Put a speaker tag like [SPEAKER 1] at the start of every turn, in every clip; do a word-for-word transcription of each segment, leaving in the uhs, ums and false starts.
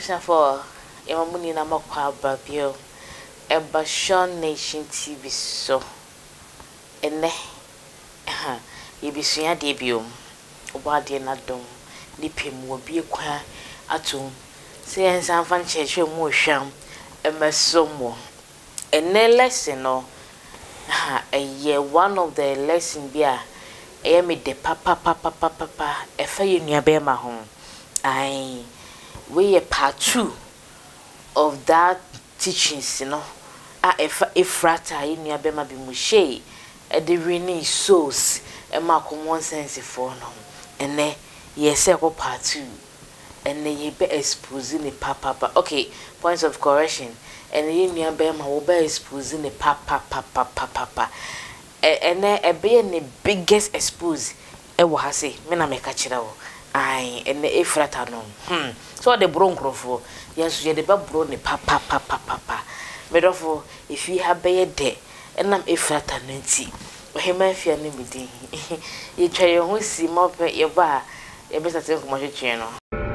[SPEAKER 1] Abusha for Emamuni na makwa babio. Eba Sean Nation T V so. Ene. Ha. Yebisuya debut. Obade na dom. Nipim wo bi kwa atum. Se ensan fan cheche mu hwam. Emesomo. Ene lesson no. Ha, a one of the lesson bia. E me de papa papa papa papa. E fa ye nua be ma ho. Ai. We a part two of that teachings, you know. Ah, if if rata in your bema be mushe, a the renewing souls, a mark one sense for no, and then yes, part two, and then ye be exposing the papa. Okay, points of correction, and in your bema will be exposing the papa papa papa, and then a be the biggest expose. E wa say, me na me catch it out. Aye, and the efrata no. Hmm. So the bronco yes, you the bro ne papa papa papa. Medofo, if you have be de, and I'm efrata nanti. We may fear ni bidi. You try your own see more pet your bar. You better take my channel.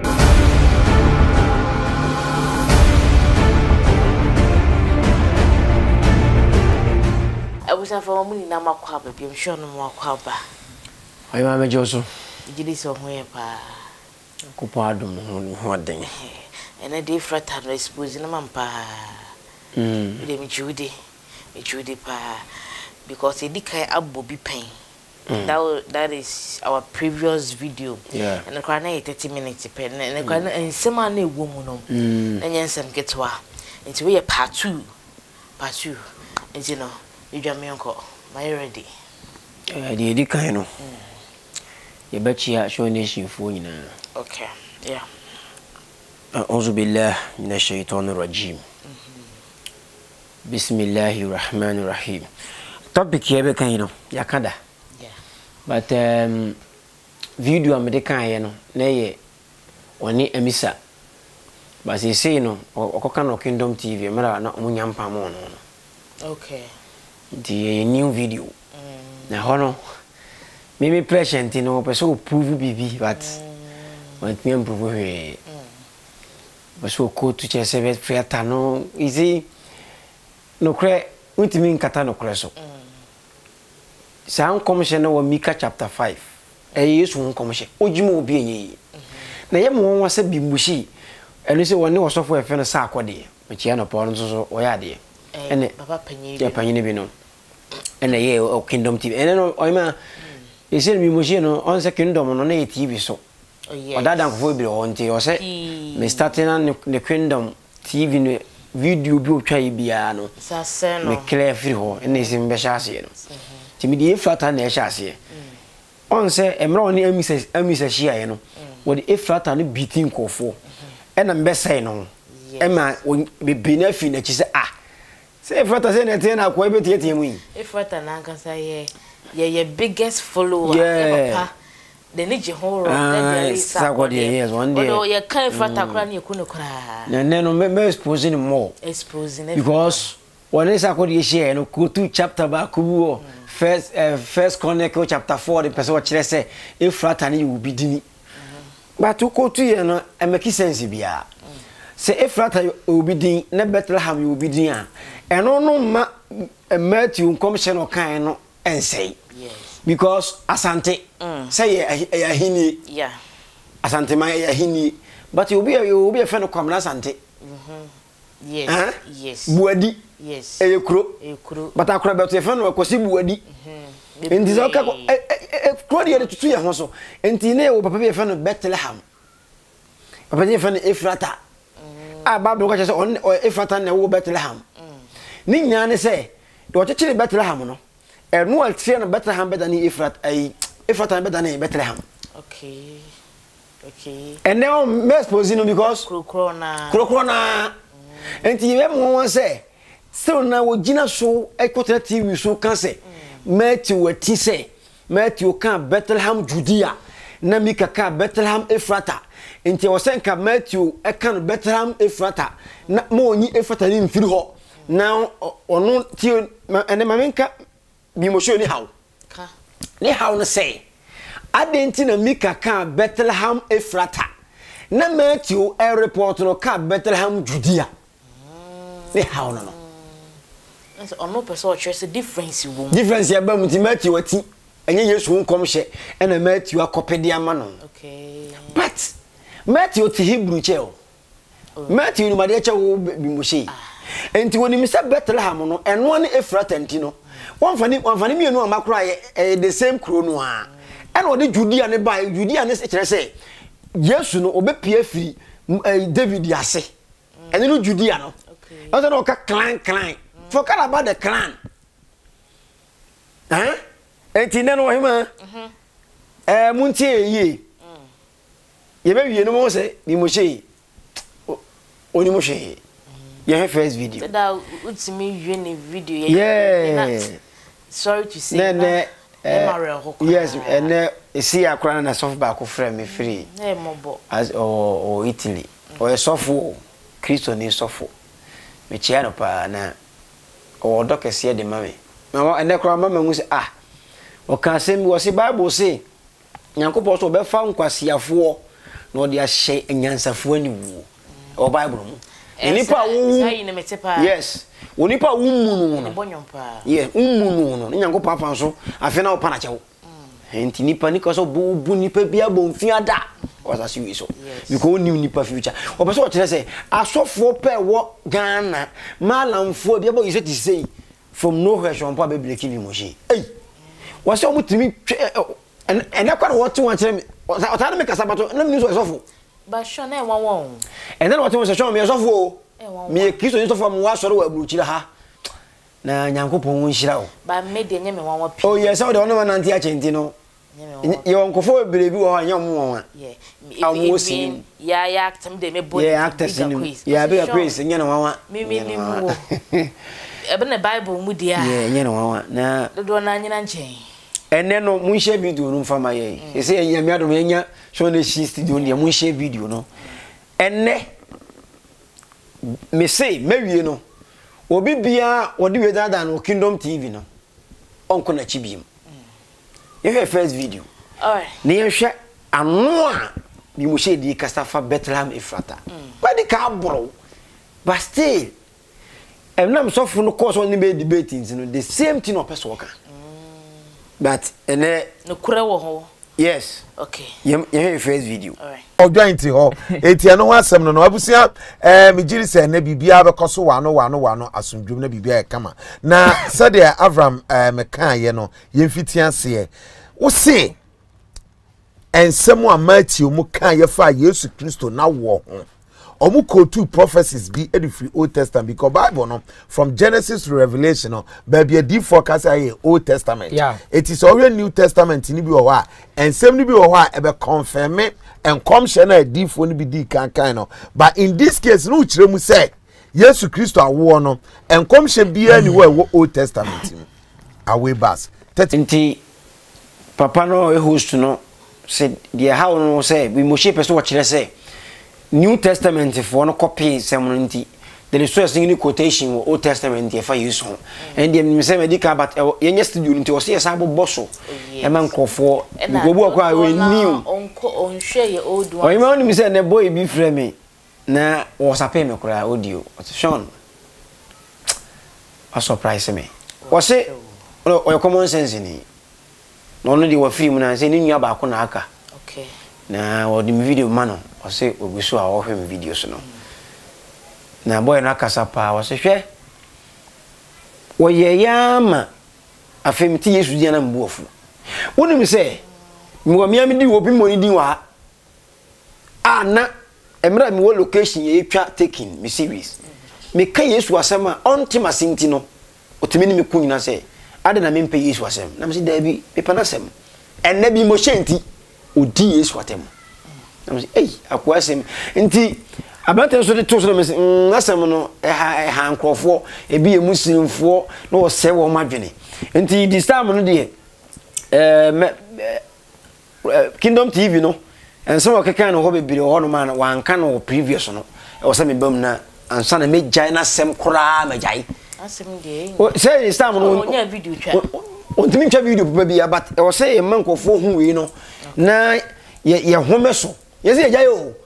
[SPEAKER 1] I was a for money na makwa, but I'm sure no more kwaba.
[SPEAKER 2] I am a Josu.
[SPEAKER 1] Did this somewhere pa.
[SPEAKER 2] Copadum, what thing?
[SPEAKER 1] And a different time exposing a man pa. Hm, me Judy, me Judy pa. Because a decay up Bobby pain. That that is our previous video.
[SPEAKER 2] Yeah.
[SPEAKER 1] And the cry thirty minutes pen and the cry and semi woman. And yes, some get to her. It's we a part two. Part two. And you know, you jam me uncle. My ready.
[SPEAKER 2] The decay no. You bet you show nation for you now.
[SPEAKER 1] Okay, yeah.
[SPEAKER 2] أعوذ بالله من الشيطان الرجيم. بسم الله الرحمن الرحيم. Topic here be kind of yakada.
[SPEAKER 1] Yeah.
[SPEAKER 2] But um video am de kan ye no na ye oni emisa. But say say no okoka no Kingdom T V mara na omunya mpam no no.
[SPEAKER 1] Okay.
[SPEAKER 2] The new video. Na hono Mimi patient you know person prove bibi but want me improve he person ko to che se fiata no easy no kre untimi nkata no kre so san commission no Mika chapter five e yesu commission ojimo obi enyi na ye mo won se bimushi eno se woni wo sofo e fe no sa akode me chia no pa no so o ya de ene
[SPEAKER 1] papa panyi
[SPEAKER 2] ya panyi bi no ene ye o Kingdom T V ene no o ma e se mi moje no on se Kingdom no na e T V so
[SPEAKER 1] oh yes
[SPEAKER 2] oda dan ko bi o nti o se me starting na ne Kingdom T V no video bi o twa yi bia no
[SPEAKER 1] sa se no
[SPEAKER 2] me clear free ho ene se me sha ase no ti mi di efrata na e sha ase on se emra oni amisa amisa shia ye no wo di efrata no beating kofo ena mbe sai no e ma be benefi na chi se ah se efrata se na te na ko e be tie tie mu yi
[SPEAKER 1] efrata na nkasa ye ye ye biggest follower
[SPEAKER 2] yeah.
[SPEAKER 1] papa the nije horror
[SPEAKER 2] that is what yes one day
[SPEAKER 1] oh ye kan efrata kra na ekunu kra
[SPEAKER 2] na ne no me exposing more
[SPEAKER 1] exposing
[SPEAKER 2] because when is akodi share no go to chapter ba ku first uh, first Chronicle chapter four the person what say efrata ni will be dini but to go to ye no e make sense bia say efrata will be din na Bethlehem will be din a eno no ma Matthew commission kan no and say
[SPEAKER 1] yes
[SPEAKER 2] because asante mm. say ya hini
[SPEAKER 1] yeah
[SPEAKER 2] asante ma ya hini but you be you be a friend of come na asante
[SPEAKER 1] mhm yes
[SPEAKER 2] huh?
[SPEAKER 1] yes
[SPEAKER 2] buadi
[SPEAKER 1] yes
[SPEAKER 2] e kro
[SPEAKER 1] e kro
[SPEAKER 2] but akra be to friend of kosi buadi mhm enti so ka e kro de tutu ya ho so enti na wo papa be friend of Bethlehem papa be friend Efrata ah bible ka say on Efrata na wo Bethlehem ni nya ne say do chechire Bethlehem no enu altie na Bethlehem be dani Efrat ai Efrata be dani Bethlehem
[SPEAKER 1] okay okay
[SPEAKER 2] and now me expose no because
[SPEAKER 1] krokro na
[SPEAKER 2] krokro na enti be mo won say still na wo gina so ekota T V so kan say Matthew wati say Matthew kan Bethlehem Judea na Mika kan Bethlehem Efrata enti wo sen kan Matthew e kan Bethlehem Efrata na mo onyi Efrata ni mfiri ho now ono ti ene mamenka bi mo show ni how
[SPEAKER 1] ka
[SPEAKER 2] ni how no say adenti na Mika kan Bethlehem Efrata na Matthew a report no ka Bethlehem Judea ne how no no
[SPEAKER 1] so ono person church difference wo
[SPEAKER 2] difference ya ba muti Matthew ati enye Yesu nkom hye na Matthew akopede ama no
[SPEAKER 1] okay
[SPEAKER 2] but Matthew ti Hebrew cheo Matthew no made chewo bi mo hye enti woni mi se Bethlehem no eno ne Efrata nti no wonfani wonfani mi enu amakura ye the same kro no a ena ode Judea ne ba Judea ne se kire se Yesu no obepie firi David yase ene no Judea no okay also no ka clan clan forget about the clan eh enti ne no hima mhm eh munti eye ye be wie no mo se bi mo hye oni mo hye ye first video
[SPEAKER 1] so that ultimi wie ne video
[SPEAKER 2] yeah
[SPEAKER 1] sorry to say
[SPEAKER 2] ne ne yes and see akra na soft back frame me free
[SPEAKER 1] eh mobo
[SPEAKER 2] as or or Italy or sofo Kristo ni sofo me chia no pa na o dokese de mame na ene kra mama mu se ah o kan se mi wo se Bible say Nyankopɔ so be fa nkwasiafo na o de ahye anyansafo ani wu o Bible mu enipa wo
[SPEAKER 1] sai ne metepa
[SPEAKER 2] yes onipa wo mu no
[SPEAKER 1] bonyompa
[SPEAKER 2] yes ummu no no Nyankopɔ afa so afi na o pa na chewo enti nipa ni kaso bu bu nipa bia bo mfiada wasa si wi so because oni nipa future o be so o kire say asofo pe wo Ghana malamfo bia bo you say to say from nowhere shon pa be break bi mo shi eh wasa o mutimi and and akwa what to want kire o ta na me kasa bato na me so asofo
[SPEAKER 1] ba shon na won won
[SPEAKER 2] and then what we say shon me asofo me Kristo ni sofo mo wa soro wa buruchira ha na Nyankopɔn won hira o
[SPEAKER 1] ba me de nyame wan wa pi
[SPEAKER 2] oh yes so de ono man anti achenti no ye won kofo berebi wo ha nyam won wa
[SPEAKER 1] yeah awosin ya ya actem de me boy
[SPEAKER 2] yeah actors in ya be a praise nyane wan wa
[SPEAKER 1] me me me wo ebe na Bible mu dia
[SPEAKER 2] yeah nyane wan wa na
[SPEAKER 1] do na nyina nchen
[SPEAKER 2] ene no mun share video no mfama ye e se enya mi adom enya so na shi studio no mun share video no ene me say mewie no obi bia wodi we dada no Kingdom T V no onko na chibiem you hear first video
[SPEAKER 1] all right
[SPEAKER 2] ne yehwe ano a bi mo she di kasafa Bethlehem Efrata ba di ka bro but still em nam so fu no course on be debating no the same thing no person waka but ene
[SPEAKER 1] no kure wo ho
[SPEAKER 2] yes
[SPEAKER 1] okay
[SPEAKER 2] you hear first video
[SPEAKER 1] all right
[SPEAKER 3] Odwanti ho etia no asem no no abusia eh mejiri se na bibia be koso wano wano wano asundwum na bibia e kama na sade Avram eh meka ye no yemfiti ase wo se ensem a Matthew mu kan ye fa Yesu Kristo na wo ho omu quote prophecies be in the Old Testament because Bible no from Genesis to Revelation no baby a deep forecast aye Old Testament
[SPEAKER 2] yeah
[SPEAKER 3] it is already New Testament ni bi o wa ensem ni bi o wa e be confirm and come share na deep for ni bi di kan kan no but in this case no kire mu say Yesu Kristo awo no and come share bia ni wo Old Testament away bas
[SPEAKER 2] thirty papa no e host no said the how no say we mo shape so kire say New Testament for no copy semonti there is so singing quotation with Old Testament if I use one and the say medical but yenye studio nti o say sabo bosso e man kofo go bo kwa we new
[SPEAKER 1] onko on share your old one
[SPEAKER 2] o you man me say na boy bi frame me na o sape me kura audio Sean a surprise me o say o common sense ni no no dey wa free mu na say ni nua ba ko na aka
[SPEAKER 1] okay
[SPEAKER 2] na o di video mano o say ogusu a o hwem videos no na boy na kasa pa o say hwe wo ye yama afemti Yesu dia na mbuofu woni mi say mi wo mi am di wo bi mo ni din wa ana emra mi wo location ye twa taking mi series mi ka Yesu asema ontima sinti no otimi ni mi kunyina say ade na me mpe Yesu asem na mi say da bi me pa na asem enne bi mo hyenti odi Yesu atem na mi say eh akwa asem nti abante so de to so me say asem no e ha e ha nkrofo e bi e muslimfo na wo se wo madwene nti this time no de eh Kingdom T V no and some okeka no ho bebire ho no man wan ka no previous no e wo se me bam na ansa na me jai na sem kora me jai
[SPEAKER 1] asem de
[SPEAKER 2] o say this time no
[SPEAKER 1] onya video twa
[SPEAKER 2] o timi twa video papa bia but e wo se e man kofo hu wi no na ye ye home so ye se jai o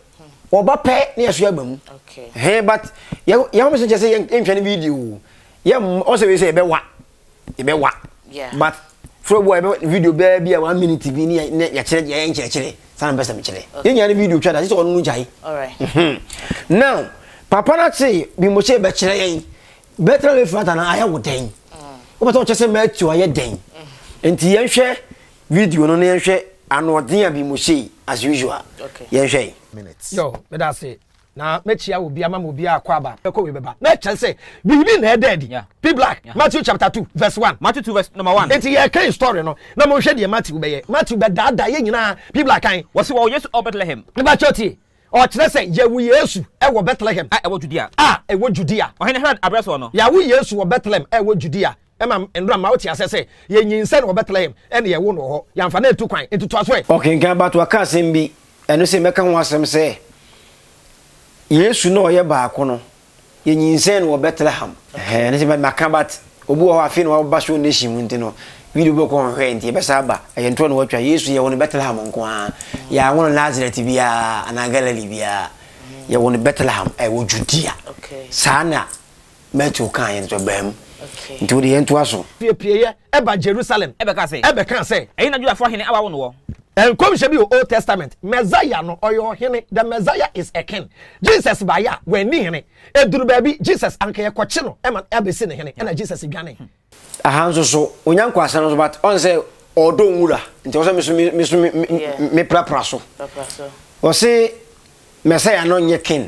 [SPEAKER 2] oba pe na yeso agbamu
[SPEAKER 1] okay
[SPEAKER 2] he but ye ye mo se say entwane video ye o se we say be wa e be wa
[SPEAKER 1] yeah
[SPEAKER 2] but for boy video be bia one minute bi ni ya kire ya enche kire sana besa me kire ye nya video twa da se onu nu jai
[SPEAKER 1] all right
[SPEAKER 2] now papa na say bi mo se be kire yen better le fata na aya wo den o beto che se me atu aye den enti ye hwe video no na ye hwe anoden abi mo se as usual
[SPEAKER 1] okay
[SPEAKER 2] ye hwe
[SPEAKER 3] minutes
[SPEAKER 4] yo me da say na mechia obi ama obi akwa ba eko we beba na che say bibi na dead P Black yeah. Matthew chapter two verse one
[SPEAKER 5] Matthew two verse number one
[SPEAKER 4] enti ye kan story no na mo hwe de Matthew be ye Matthew be da da ye nyina P Black kan
[SPEAKER 5] wo se wo Yesu o Bethlehem
[SPEAKER 4] ne ba choti o kire say ye wu Yesu e wo Bethlehem
[SPEAKER 5] ah e wo Judea
[SPEAKER 4] ah e wo Judea
[SPEAKER 5] o hene Herod abraso no
[SPEAKER 4] ya wu Yesu wo Bethlehem e wo Judea e ma ndra ma oti asese ye nyinse no Bethlehem e ne ye wo no ho ya mfa na etu kwan etutu aso e
[SPEAKER 2] okay nkan ba to aka asem bi eno se meka ho asem se Yesu no ye baako no ye nyinsen wo Bethlehem eh ne se maka bat obu ho afi no ba so nation munti no video bo ko hwe nti be sa ba ye nto no watwa Yesu ye wo no Bethlehem nko a ya wo no Nazareth bia ana Galilee bia ye wo no Bethlehem e wo Judea
[SPEAKER 1] okay
[SPEAKER 2] sana metu kan ye nto bam
[SPEAKER 1] okay
[SPEAKER 2] nti wo de ye nto aso
[SPEAKER 4] pie pie ye e ba Jerusalem
[SPEAKER 5] e be ka say
[SPEAKER 4] e be kan say
[SPEAKER 5] e na Juda fo hene awa wo no wo
[SPEAKER 4] and come shebi Old Testament Messiah no oyo hene the Messiah is a king Jesus ba ya when ni hene eduru baby Jesus anka ye koche no e ma abesi ne hene na Jesus dwane
[SPEAKER 2] ahanso so onyanko asa no but on say odo nwura nti wo say me so me so me prapra so
[SPEAKER 1] prapra so
[SPEAKER 2] wo say Messiah no nye king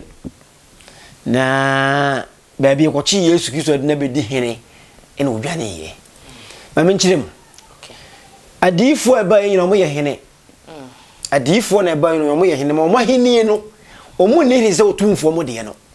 [SPEAKER 2] na baby ko chi Yesu Kristo de na be di hene ene odwane ye ma me nchirem
[SPEAKER 1] okay
[SPEAKER 2] adifo eba yin no mo ye hene adifo na eba yin no mo ye hene mo hene no omu ne ni se otumfo mo de no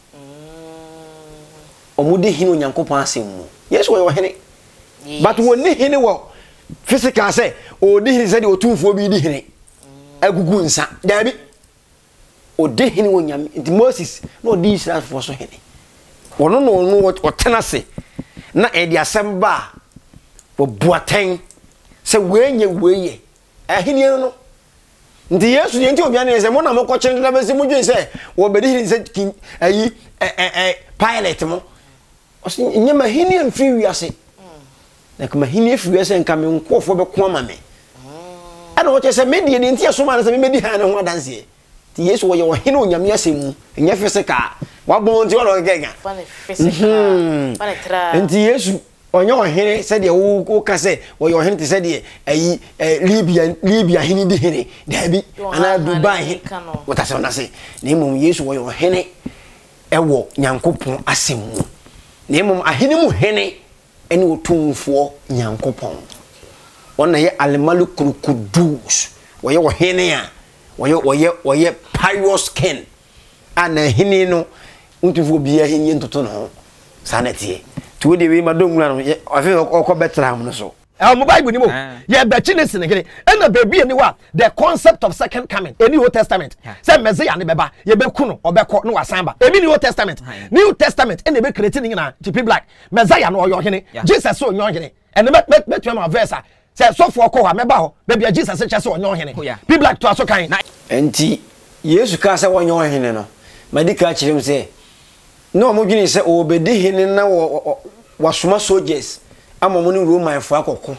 [SPEAKER 2] omu de hene onyankopon asem mu Yesu wo hene but wo ne hene wo physical say o de hene se de otumfo bi di hene agugu nsa dabi o de hene wo nyam nti Moses no di Israel for so hene wono no no wo tena se na e di asem ba wo buaten se wenye weye ahini no ndi Yesu yenti obi ane se mo na mo ko kire na be se mo dwen se wo be di se ayi eh eh pilot mo o se nyema hini amfi wiase na kuma hini afi wiase nka me nkofo be ko ama me ana wo che se me die nti aso ma na se me di ha na ho adanse ti Yesu wo ye wo hini onyame asemu nya fisika wa bon nti wo lo gega
[SPEAKER 1] funny physical funny tra
[SPEAKER 2] nti Yesu onye ohene se de wo ka se wo ye ohene te se de ayi Libya Libya hini di hene dabi ana Dubai wota se ona se na imum Yesu wo ye ohene ewo Nyankopon asemu na imum ahene mu hene ene otumfo Nyankopon wona ye almalu kudus wo ye ohene a wo ye wo ye wo ye pious king ana hene no untumfo bia hene ntoto no sanete to de we madongura no afi okọ Bethlehem no so
[SPEAKER 4] eh mo Bible ni mo ye be chinese ne gele and the baby ni wa the concept of second coming any Old Testament say Messiah ne beba ye be ku no obekọ no wasan ba emi ni Old Testament New Testament and be create ni na P Black Messiah no oyo hene Jesus so onyo hene and me me to am verse say so for ko ha meba ho baby Jesus che so onyo hene P Black to aso kan
[SPEAKER 2] enti Yesu ka say onyo hene no madika kirem say no mo dwini se obedi hene na wasoma soldiers amomo ni Roman fo akoko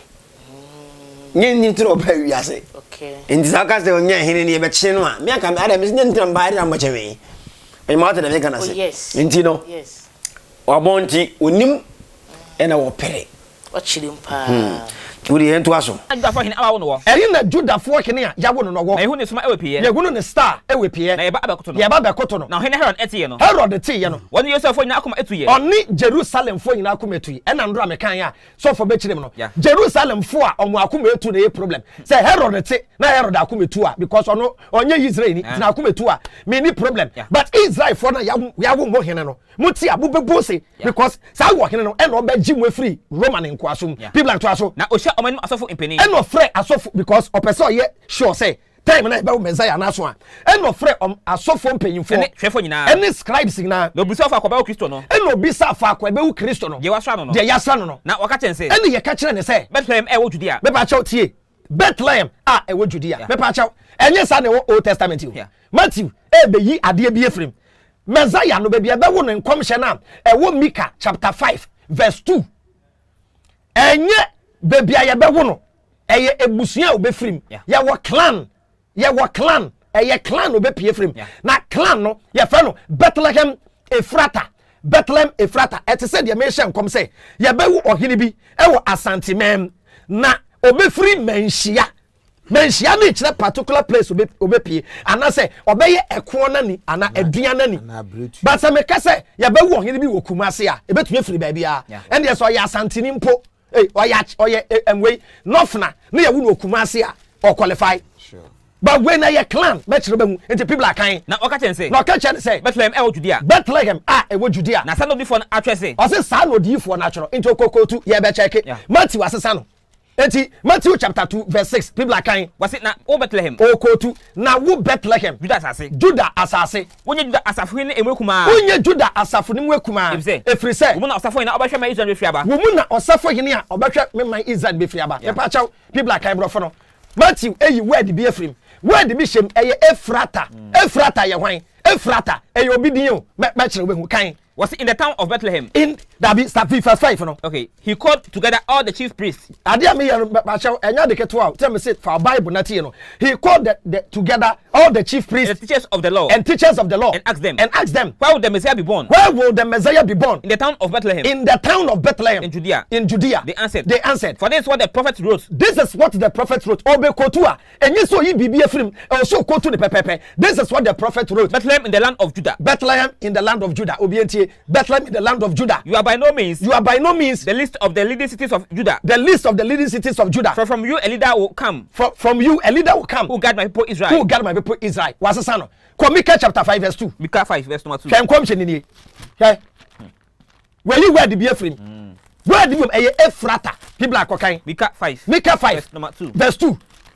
[SPEAKER 2] nye ntiro ba wiase
[SPEAKER 1] okay
[SPEAKER 2] enti saka se onye hene ne be kire no a me aka ada me nye ntiro ba ada machewe e ma ta da me kana se enti no
[SPEAKER 1] yes
[SPEAKER 2] wabonti onim ena wo pere
[SPEAKER 1] o chiri mpa
[SPEAKER 2] uri ento aso
[SPEAKER 5] Juda fo hene awa wo no wo
[SPEAKER 4] eri na Juda fo hene a yawo no no wo
[SPEAKER 5] na ehu ne soma ewe pie
[SPEAKER 4] ye gunu ne star ewe pie
[SPEAKER 5] na ye ba abekoto no
[SPEAKER 4] ye ba bekoto no
[SPEAKER 5] na hene Herod etie no
[SPEAKER 4] Herod tie ye no
[SPEAKER 5] woni Yesu fo nyina akoma etuye
[SPEAKER 4] oni Jerusalem fo nyina akoma etuye e na ndro amekan ya so fo be chirem no
[SPEAKER 5] Yeah.
[SPEAKER 4] Jerusalem fo a omo akoma etu na ye problem say Herod tie na Herod akoma etu a because ono onye Israel ni na akoma etu a me ni problem
[SPEAKER 5] Yeah.
[SPEAKER 4] but Israel fo na yawo mo hene no muti abubebo se because sa wo hene no e no be gi mo free Roman nkwasom people like to aso
[SPEAKER 5] na ohia omanim asofo impeni
[SPEAKER 4] e no frɛ asofo because opese ye sure say time na be Messiah na so a e no frɛ asofo mpanyimfo
[SPEAKER 5] ene hwefo nyina
[SPEAKER 4] any scribes nyina
[SPEAKER 5] no buso afa akoba Kristo no
[SPEAKER 4] e no bisa fa akwa be wu Kristo no
[SPEAKER 5] je wasra no no
[SPEAKER 4] je yasra no no
[SPEAKER 5] na waka chense
[SPEAKER 4] ene ye ka kire ne say
[SPEAKER 5] Bethlehem e wo Judea
[SPEAKER 4] be ba chaw tie Bethlehem ah e wo Judea be ba chaw enye sa ne Old Testament o Matthew e be yi ade bi efrem Messiah no be bia be wo ne nkomhye na e wo Micah chapter five verse two enye be bia ye be wo no eye ebusuan obefrim ye wo clan ye wo clan eye clan obepie frem na clan no ye fa no Bethlehem Ephrata Bethlehem Ephrata et se de me hye nkom se ye be wo ohene bi e wo asante mem na obefri menhia menhia na kire particular place obe obepie ana se obeye eko na ni ana aduan na ni but se me ka se ye be wo ohene bi wo Kumase a ebetumi firi ba bia and ye so ye asante ni mpo eh oya oye emwe nofna na ye wo no Kumase a or qualify sure but when I clan me kire ba mu enti people are kan
[SPEAKER 5] na oka chen say
[SPEAKER 4] na oka chen say
[SPEAKER 5] Bethlehem e wo Judea
[SPEAKER 4] Bethlehem ah e wo Judea
[SPEAKER 5] na san odifo na atwe say
[SPEAKER 4] o say san odifo na atwe enti okokotu ye be check Matthew asesa no enti Matthew chapter two verse six people are kan
[SPEAKER 5] was it na o Bethlehem
[SPEAKER 4] okotu na wo Bethlehem
[SPEAKER 5] Judah asase
[SPEAKER 4] Judah asase
[SPEAKER 5] wonye Judah asafo ni emwekuma
[SPEAKER 4] wonye Judah asafo ni mwekuma efri say
[SPEAKER 5] wo na osafo ni obahwe ma Israel be fiaba
[SPEAKER 4] wo mu na osafo hene a obahwe me man Israel be fiaba e pa chaw people are kan brofo no Matthew eyi word bi efrim word bi shem eye Ephrata Ephrata ye hwan Ephrata eye obidin o me kire we hu kan
[SPEAKER 5] was in the town of Bethlehem
[SPEAKER 4] in that be start verse five no
[SPEAKER 5] okay he called together all the chief priests
[SPEAKER 4] adia me ba chaw enya de keto tell me say for Bible na tie no he called the, the together all the chief priests
[SPEAKER 5] and the teachers of the law
[SPEAKER 4] and teachers of the law
[SPEAKER 5] and asked them
[SPEAKER 4] and asked them
[SPEAKER 5] where would the Messiah be born
[SPEAKER 4] where will the Messiah be born
[SPEAKER 5] in the town of Bethlehem
[SPEAKER 4] in the town of Bethlehem
[SPEAKER 5] in Judea
[SPEAKER 4] in Judea
[SPEAKER 5] they answered
[SPEAKER 4] they answered
[SPEAKER 5] for this is what the prophet wrote
[SPEAKER 4] this is what the prophet wrote obe kotua enyi so yi bibi efrim e so kotu ne pepepe this is what the prophet wrote
[SPEAKER 5] Bethlehem in the land of Judah
[SPEAKER 4] Bethlehem in the land of Judah obientie Bethlehem in the land of Judah
[SPEAKER 5] you are by no means
[SPEAKER 4] you are by no means
[SPEAKER 5] the list of the leading cities of Judah
[SPEAKER 4] the list of the leading cities of Judah
[SPEAKER 5] for from you a leader will come
[SPEAKER 4] from, from you a leader will come
[SPEAKER 5] who guide my people Israel
[SPEAKER 4] who guide my people Israel wasesa no Micah chapter five verse two
[SPEAKER 5] Micah five verse number two
[SPEAKER 4] kan kom chenini okay where you word be efrim word be eye Ephrata people akokan
[SPEAKER 5] Micah five
[SPEAKER 4] Micah five
[SPEAKER 5] verse number two
[SPEAKER 4] verse two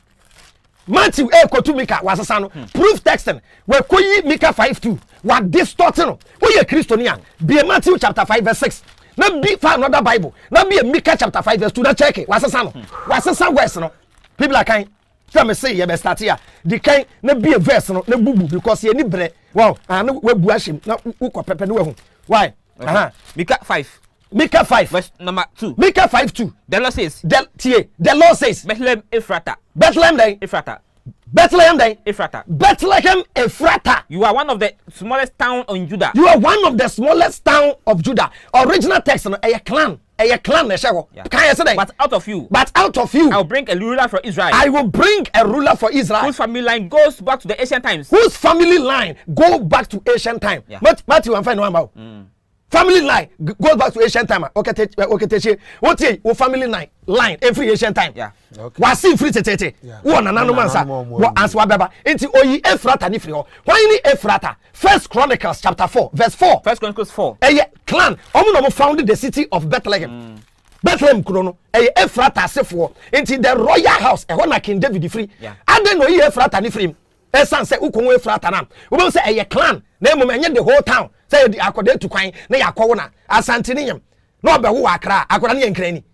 [SPEAKER 4] Matthew e kotu Micah wasesa no proof texting we koyi Micah five two wa distorting no we ye Christiania be Matthew chapter five verse six na be for another Bible na be Micah chapter five verse two na check it wasesa no wasesa verse no people are kind tell me say ye be start here the kind na be a verse no na bubu because ye ni bre wow and we bu ashim na ukọ pepe no we hu why aha
[SPEAKER 5] Micah five
[SPEAKER 4] Micah five
[SPEAKER 5] verse number two
[SPEAKER 4] Micah five two
[SPEAKER 5] the Lord says
[SPEAKER 4] the tie the Lord says
[SPEAKER 5] Bethlehem Ephrata
[SPEAKER 4] Bethlehem day
[SPEAKER 5] Ephrata
[SPEAKER 4] Bethlehem day
[SPEAKER 5] Ephrata
[SPEAKER 4] Bethlehem Ephrata
[SPEAKER 5] you are one of the smallest town in Judah
[SPEAKER 4] you are one of the smallest town of Judah original text no a clan a clan na sheho kan you say
[SPEAKER 5] but out of you
[SPEAKER 4] but out of you
[SPEAKER 5] I will bring a ruler for Israel
[SPEAKER 4] I will bring a ruler for Israel
[SPEAKER 5] whose family line goes back to the ancient times
[SPEAKER 4] whose family line go back to ancient time
[SPEAKER 5] yeah.
[SPEAKER 4] Matthew and find one about mm. family line goes back to ancient time okay okay teche what say wo family line line every ancient time
[SPEAKER 5] yeah
[SPEAKER 4] okay wa see free tete wo na nanu mansa wo answer baba enti oyi Ephrata ni free ho why ni Ephrata First Chronicles chapter four verse four
[SPEAKER 5] First Chronicles four
[SPEAKER 4] eh clan omo no founded the city of Bethlehem mm. Bethlehem kuro no eh Ephrata asefo enti the royal house eh na King David free
[SPEAKER 5] yeah
[SPEAKER 4] aden no yi Ephrata ni free esan se ukon Ephrata na wo say eh clan na emom enye the whole town say the akode tu kwan na yakwo na asante ni nyem na obewo akra akora na yenkrani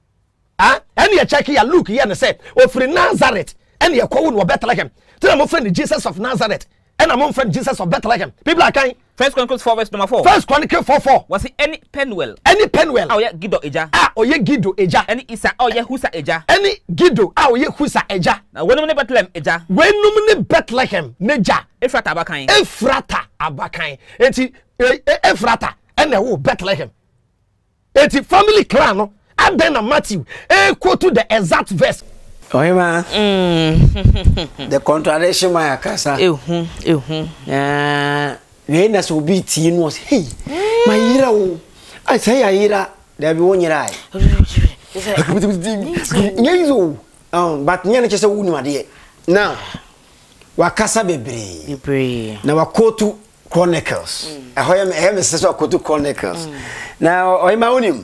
[SPEAKER 4] ah ene ye check ya look ye ne say ofri Nazareth ene ye kwo no Bethlehem tell mo friend Jesus of Nazareth ene mo friend Jesus of Bethlehem people are kind
[SPEAKER 5] First Chronicles four verse number four
[SPEAKER 4] First Chronicles four four
[SPEAKER 5] was it any Penuel
[SPEAKER 4] any Penuel
[SPEAKER 5] oh yeah Gido eja
[SPEAKER 4] ah oye Gido eja
[SPEAKER 5] any Isa oh yeah Husa eja
[SPEAKER 4] any Gido ah oye Husa eja
[SPEAKER 5] na wenum ne Bethlehem eja
[SPEAKER 4] wenum ne Bethlehem neja
[SPEAKER 5] Ephrata abakan
[SPEAKER 4] Ephrata abakan enti Ephrata ene wo Bethlehem enti family clan no aden na Matthew e quote the exact verse
[SPEAKER 2] oye ma mm the contradiction my akasa
[SPEAKER 1] ehu ehu
[SPEAKER 2] eh we na so bi ti no hey my yira wo I say yira there be one yira nyezo um but nyane chese wo ni ade now wakasa bebre
[SPEAKER 1] bebre
[SPEAKER 2] na wakotu Chronicles eh hoya me eh me se so wakotu Chronicles now oye ma onim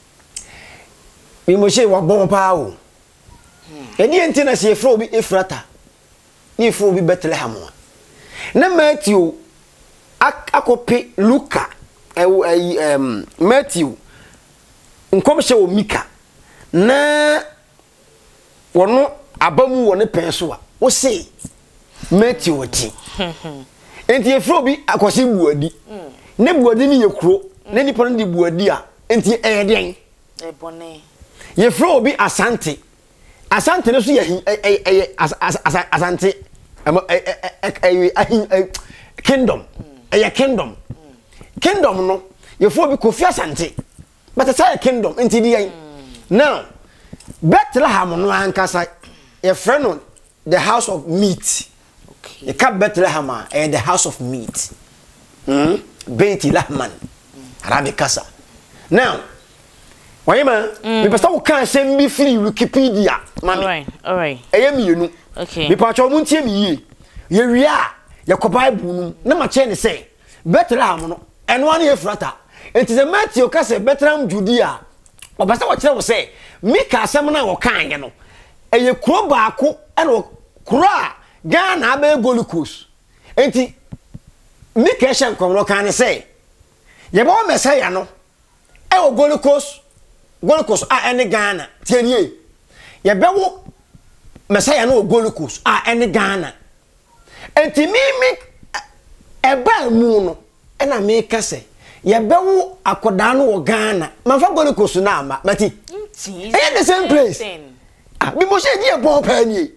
[SPEAKER 2] mi mo she wa bon pa o eni enti na se efro bi Ephrata ni efro bi Bethlehem na Matthew akope Luka um Matthew nkom hye o Micah na wono abamu woni pen so a wo se
[SPEAKER 4] Matthew oti enti efro bi akwose buadi ne buadi ni yekuro ne nipa no di buadi a enti eyeden
[SPEAKER 1] e bone
[SPEAKER 4] yefro bi asante asante no so ye eh asante kingdom eh kingdom kingdom no yefro bi kofi asante but say kingdom enti di yan now Bethlehem no ankasa yefro no the house of meat. The cap Bethlehem and the house of meat. Hmm. Beit Lahman. Arabic casa. Now, why man? We must all can send me free Wikipedia.
[SPEAKER 1] All right, all right.
[SPEAKER 4] I am you.
[SPEAKER 1] Okay.
[SPEAKER 4] Me patcho muntie me. Ye wia, ye ko Bible na ma che ne say Bethlehem no. And one year frata. It is a Matthew kase Bethlehem Judea. Obasa what you say. Me ka asem na wo kan ye no. Eye kuro baako and kura Ghana abe Gold Coast. Enti me kesha nkomro kan say ye ba o mesaya no e o Gold Coast Gold Coast a ene Ghana tienie ye be wo mesaya no Gold Coast a ene Ghana enti mi mi e ba mu no e na me kase ye be wo akoda no wo Ghana manfa Gold Coast na ama mati
[SPEAKER 1] e
[SPEAKER 4] the same place ah bi mo she di e bon pa ni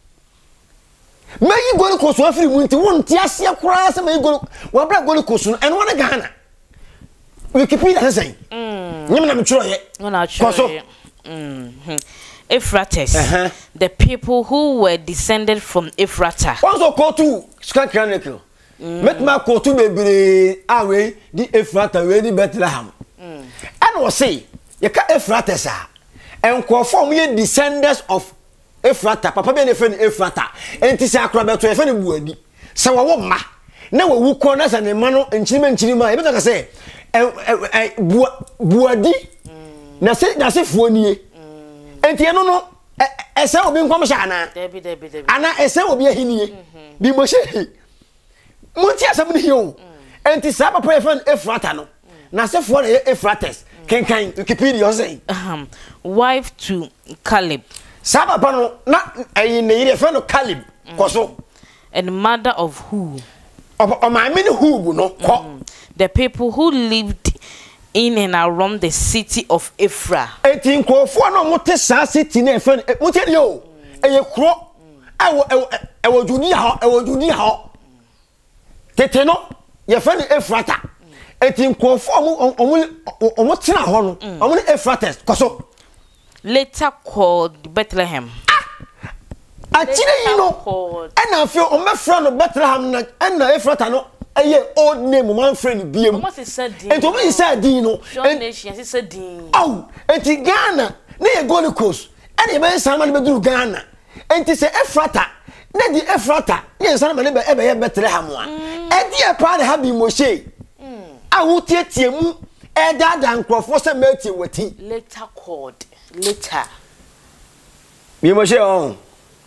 [SPEAKER 4] Mayi Gold Coast wa free munti won ti ase akura se mayi Gold wa bra Gold Coast no eno na Ghana Wikipedia say mm nyem na me churo ye
[SPEAKER 1] no na churo ye mhm Euphrates uh -huh. The people who were descended from Ephrata
[SPEAKER 4] also go to Scan Chronicle met ma go to bebre awe di Ephrata we di Bethlehem mm and was say ye ka Euphrates a enko form ye descendants of Ephrata papa be ne fe ne Ephrata enti se akra beto e fe ne buadi se wo wo ma na wo wu ko na se ne ma no nchirima nchirima e be ka se e buadi na se na se fuonie enti eno no e se obi nkom sha na
[SPEAKER 1] debi debi debi
[SPEAKER 4] ana e se obi ahinie bi mo she munti asam ni yo enti sa papa e fe ne Ephrata no na se fuo ne Euphrates kenkan Wikipedia say
[SPEAKER 1] um wife to Caleb
[SPEAKER 4] Saba pano na ayi ne yire fe no Caleb koso
[SPEAKER 1] and mother of who
[SPEAKER 4] o ma me who no ko
[SPEAKER 1] the people who lived in and around the city of Ephra
[SPEAKER 4] eti nkofo no mote sa city na fe mote ni o eye kro ewo ewo Judea ho ewo Judea ho tete no ye fe ni Ephrata eti nkofo o o mo tena ho no o mo Euphrates koso
[SPEAKER 1] later called Bethlehem.
[SPEAKER 4] Achire yi no and I feel o me friend of Bethlehem na and na Ephrata no eye old name man friend biem.
[SPEAKER 1] What is said din?
[SPEAKER 4] And to me said din no.
[SPEAKER 1] John nation is said din.
[SPEAKER 4] Oh, enti Ghana na ye Gold Coast. And e man san man be duru Ghana. Enti se Ephrata na di Ephrata ye san man be e be Bethlehem a. E di e pa de ha bi mo she. Mm. A wo tietie mu e da da nkrofo se meti wati.
[SPEAKER 1] Later called later.
[SPEAKER 4] Me mo she on.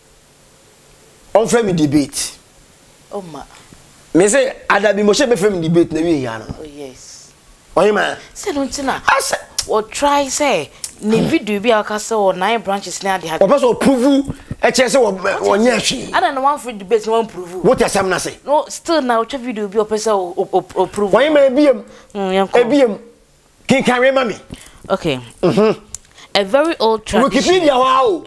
[SPEAKER 4] On frame debate.
[SPEAKER 1] Oh ma.
[SPEAKER 4] Me say adabi mo she be frame debate na wi ya no.
[SPEAKER 1] Oh yes.
[SPEAKER 4] Oyi ma.
[SPEAKER 1] Say no ntina. Ase o try say ne video bi aka say o nine branches na dey.
[SPEAKER 4] O person prove e che say wo nya hwe.
[SPEAKER 1] Ada na one free debate no one prove.
[SPEAKER 4] What you say na say?
[SPEAKER 1] No still now che video bi o person o prove.
[SPEAKER 4] Oyi ma ebiem.
[SPEAKER 1] Mm
[SPEAKER 4] ebiem. Kin kan we mami.
[SPEAKER 1] Okay. Mhm. A very old tradition.
[SPEAKER 4] Wikipedia wow.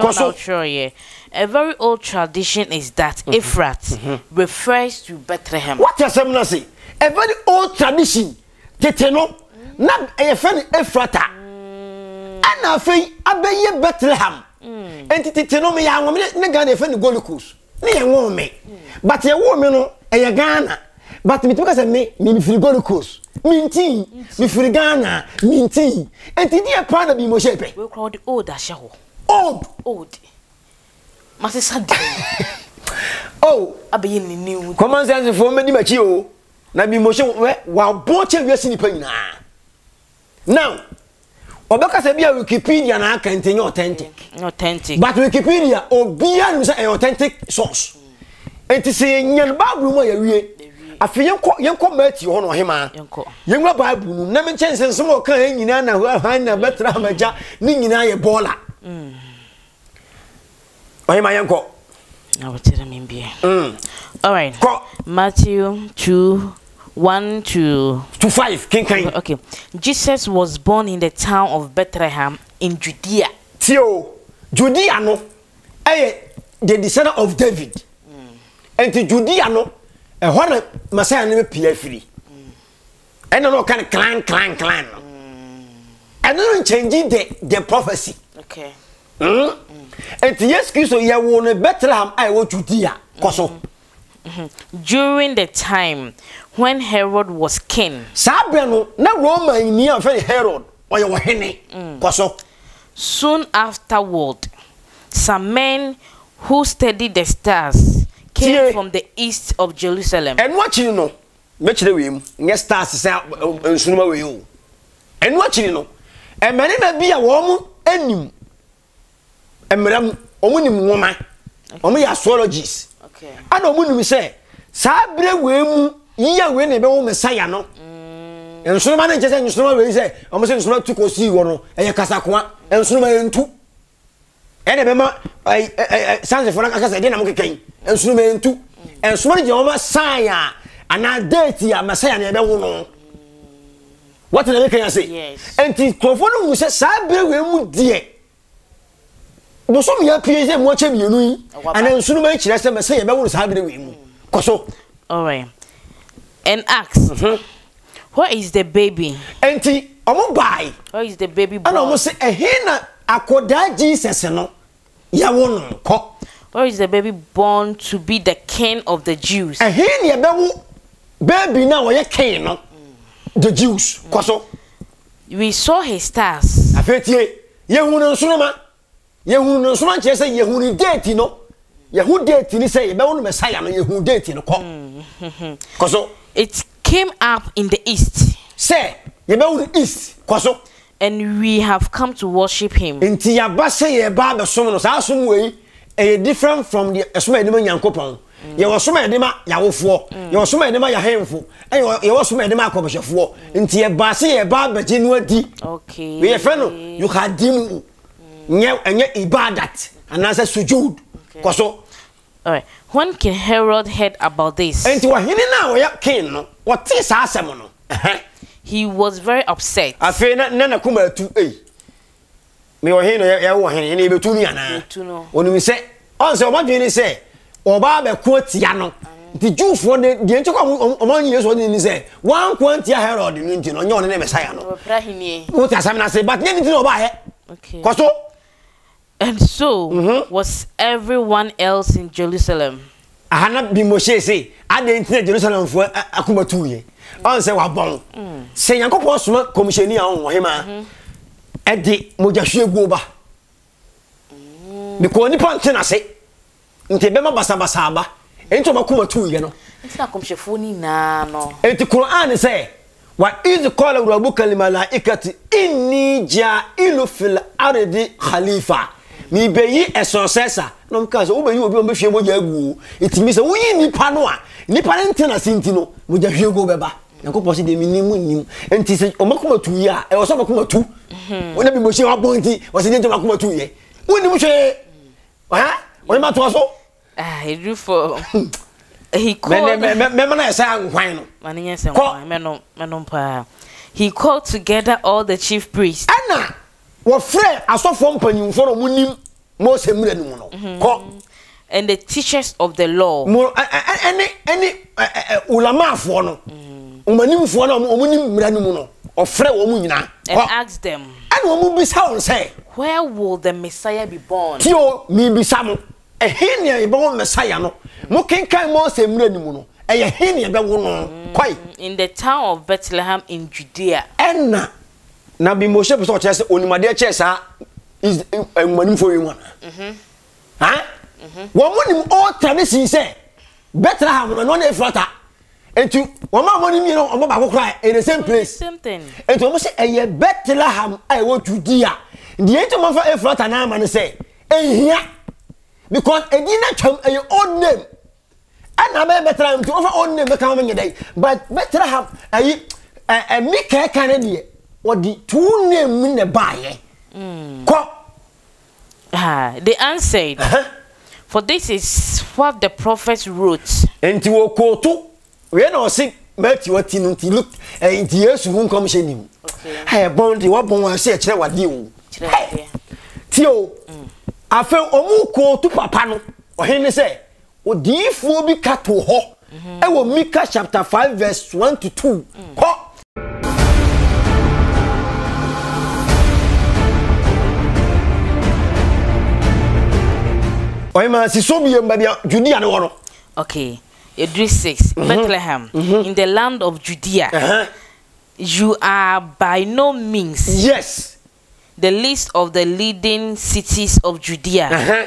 [SPEAKER 1] A very old tradition is that mm-hmm. Ephrat mm-hmm. refers to Bethlehem.
[SPEAKER 4] What you say na say? A very old tradition. Tete no na e fe ni Ephrata. Ana fe abeye Bethlehem. Enti tete no me ya ngom ne Ghana e fe ni Gold Coast. Ne ye ngom me. But ye wo me no e ye Ghana. But me because me me free Gold Coast. Minti, me free Ghana, minti. Enti dia pa na bi mo shepe.
[SPEAKER 1] We call the old ashawo.
[SPEAKER 4] Old,
[SPEAKER 1] old. Mase sadi.
[SPEAKER 4] Oh,
[SPEAKER 1] abeye ni new.
[SPEAKER 4] Common sense for me di machi o. Na bi mo she wa bo che wiase ni pa nyina. Now, obeka se bia Wikipedia na aka ntenye authentic.
[SPEAKER 1] Authentic.
[SPEAKER 4] But Wikipedia obia no say authentic source. Enti se nyan Bible mo ya wie. Afi yenko yenko Matthew ho no hema.
[SPEAKER 1] Yenko.
[SPEAKER 4] Yenwa Bible nu na me chensense mo kan nyina na han na betra maja ni nyina ye bola. Mm. Ohema yenko.
[SPEAKER 1] I will tell them in beer.
[SPEAKER 4] Mm.
[SPEAKER 1] All right.
[SPEAKER 4] Go.
[SPEAKER 1] Matthew two, one to
[SPEAKER 4] to five. King King.
[SPEAKER 1] Okay. Jesus was born in the town of Bethlehem in Judea.
[SPEAKER 4] Tio, Judea no, eh, the descendant of David. Mm. And to Judea no, a one Messiah never pay free. And no kind of clan, clan, clan. Mm. And no changing the the prophecy.
[SPEAKER 1] Okay.
[SPEAKER 4] Mm? Mm. And yes, Christo, you want Bethlehem, I want Judea. Koso.
[SPEAKER 1] During the time when Herod was king.
[SPEAKER 4] Sabrano, na Roma in near Herod, or your henny. Koso.
[SPEAKER 1] Soon afterward, some men who studied the stars came yeah. from the east of Jerusalem.
[SPEAKER 4] And what you know, much the way, yes, stars is out and soon away you. And what you know, and many may be a woman and you. And madam, omunim woman, omu astrologists.
[SPEAKER 1] Okay.
[SPEAKER 4] And omunim say, Sabre wemu, ye when a be Messiah no. And so man just and so we say, almost so to go see one, and a casaqua, and so man two. And a member, I sans for a dynamic king, and so man two. And so many Joma Saya, and I dirty a Messiah never won. What can I say?
[SPEAKER 1] Yes.
[SPEAKER 4] And the Cofon who says, Sabre wemu dear. No some ya P S watch him you know, and then soon make less than Messiah was having him. Koso.
[SPEAKER 1] All right. And ask. Where is the baby?
[SPEAKER 4] Enti, omo buy.
[SPEAKER 1] Where is the baby born?
[SPEAKER 4] And almost say, eh, na akoda Jesus no. Ya won ko.
[SPEAKER 1] Where is the baby born to be the king of the Jews?
[SPEAKER 4] Eh, ya bewu baby na wo ye king no. The Jews. Koso.
[SPEAKER 1] We saw his stars.
[SPEAKER 4] Afetie, ye hu no nsoroma. Ye hu no nsoroma che say ye hu ni date no. Ye hu date ni say ye bewu no Messiah no ye hu date no ko. Koso.
[SPEAKER 1] It came up in the east.
[SPEAKER 4] Say, you know the east, Koso.
[SPEAKER 1] And we have come to worship him.
[SPEAKER 4] Inti ya basa ye ba be so no sa so way e different from the esoma edema Nyankopon. Ye wo soma edema ya wofo. Ye wo soma edema ya henfo. E ye wo soma edema akobhefo. Inti ye basa ye ba be jinu adi.
[SPEAKER 1] Okay.
[SPEAKER 4] We friend no you had dim nye enye ibadat and as sujud. Koso.
[SPEAKER 1] All right. When King Herod heard about this,
[SPEAKER 4] Inti wa hini na wo ya king no. What is asem no?
[SPEAKER 1] He was very upset.
[SPEAKER 4] Afi na na kuma tu eh. Me wo hin no ya wo hin ni be tu ni ana.
[SPEAKER 1] Tu no.
[SPEAKER 4] Oni mi se on se o ma dwene se oba be ko tia no. Ti Jewfo de de nche kwa o ma nyi so ni se wan ko tia Herod ni nti no nye on ne Messiah no.
[SPEAKER 1] Pra hini.
[SPEAKER 4] Wo ta sam na se but nye nti no ba he.
[SPEAKER 1] Okay.
[SPEAKER 4] Koso.
[SPEAKER 1] And so mm-hmm. was everyone else in Jerusalem.
[SPEAKER 4] Ahana bi Moshe say ade nti na Jerusalem fo akuma tu ye. On se wa bon. Se Yankopon soma commissioni a on hema. E di moja hwegu ba. Because ni pon tena se. Nti be ma basa basa ba. Enti ma kuma tu ye no.
[SPEAKER 1] Nti na komshefo ni na no.
[SPEAKER 4] Enti Quran say wa iz qala rabbuka lil malaikati inni ja'ilu fil ardi khalifa. Mi beyi esosesa no mka so obeyi obi o be hwe moja agu. Itimi se wo yi nipa no a nipa ntena sinti no moja hwegu beba. Yankopon se de minimu nim enti se o makoma tu ye a e wo so makoma tu wona bi Moshe wa bonti wo se de makoma tu ye woni mu hwe ha woni ma to so
[SPEAKER 1] ah he do for he called
[SPEAKER 4] me me me na esa nkwan no
[SPEAKER 1] mani yense nkwan me no me no pa he called together all the chief priests
[SPEAKER 4] ana wo frɛ asofo mpanyimfo no munim Mose mure no no ko
[SPEAKER 1] and the teachers of the law
[SPEAKER 4] mo any any ulama afo no umanimfo na omunim mura no mu no ofre wo mu nyina
[SPEAKER 1] and asked them
[SPEAKER 4] and wo mu bisa on say
[SPEAKER 1] where will the Messiah be born
[SPEAKER 4] tio mi bisa mo e henia e bo Messiah no mo kenkan mo se mura ni mu no e ye henia be wo no koi
[SPEAKER 1] in the town of Bethlehem in Judea
[SPEAKER 4] enna na bi Moshe be so che se onimade che sa is umanimfo yi mu mhm ha wo mu nim all tradition say Bethlehem no na Efrata enti wo ma money mi no o ba ko cry in the same place
[SPEAKER 1] same thing
[SPEAKER 4] enti wo say eye Bethlehem ai wo Judea the enti mo fa Efrata na ma no say ehia because edi na twam eye old name ana be Bethlehem to over old name be kan me dey but Bethlehem ai eh mi ka ka na die wo di two name ne baaye mm ko
[SPEAKER 1] ah they answered uh-huh. For this is what the prophets wrote.
[SPEAKER 4] Enti wo koto we na osi Matthew ati no nti look enti Yesu hu nkom hye nim. Okay. Hey bondi wo bon wa se kire wade o. Kire. Ti o. Afa omu koto papa no. Ohene se odiifuo bi kato ho. E wo Micah chapter five verse one to two. Ho. Oima si so bi mbabia Judea ne wono.
[SPEAKER 1] Okay. Edri six, mm-hmm. Bethlehem, mm-hmm. in the land of Judea. Uh-huh. You are by no means
[SPEAKER 4] yes
[SPEAKER 1] the least of the leading cities of Judea. Uh-huh.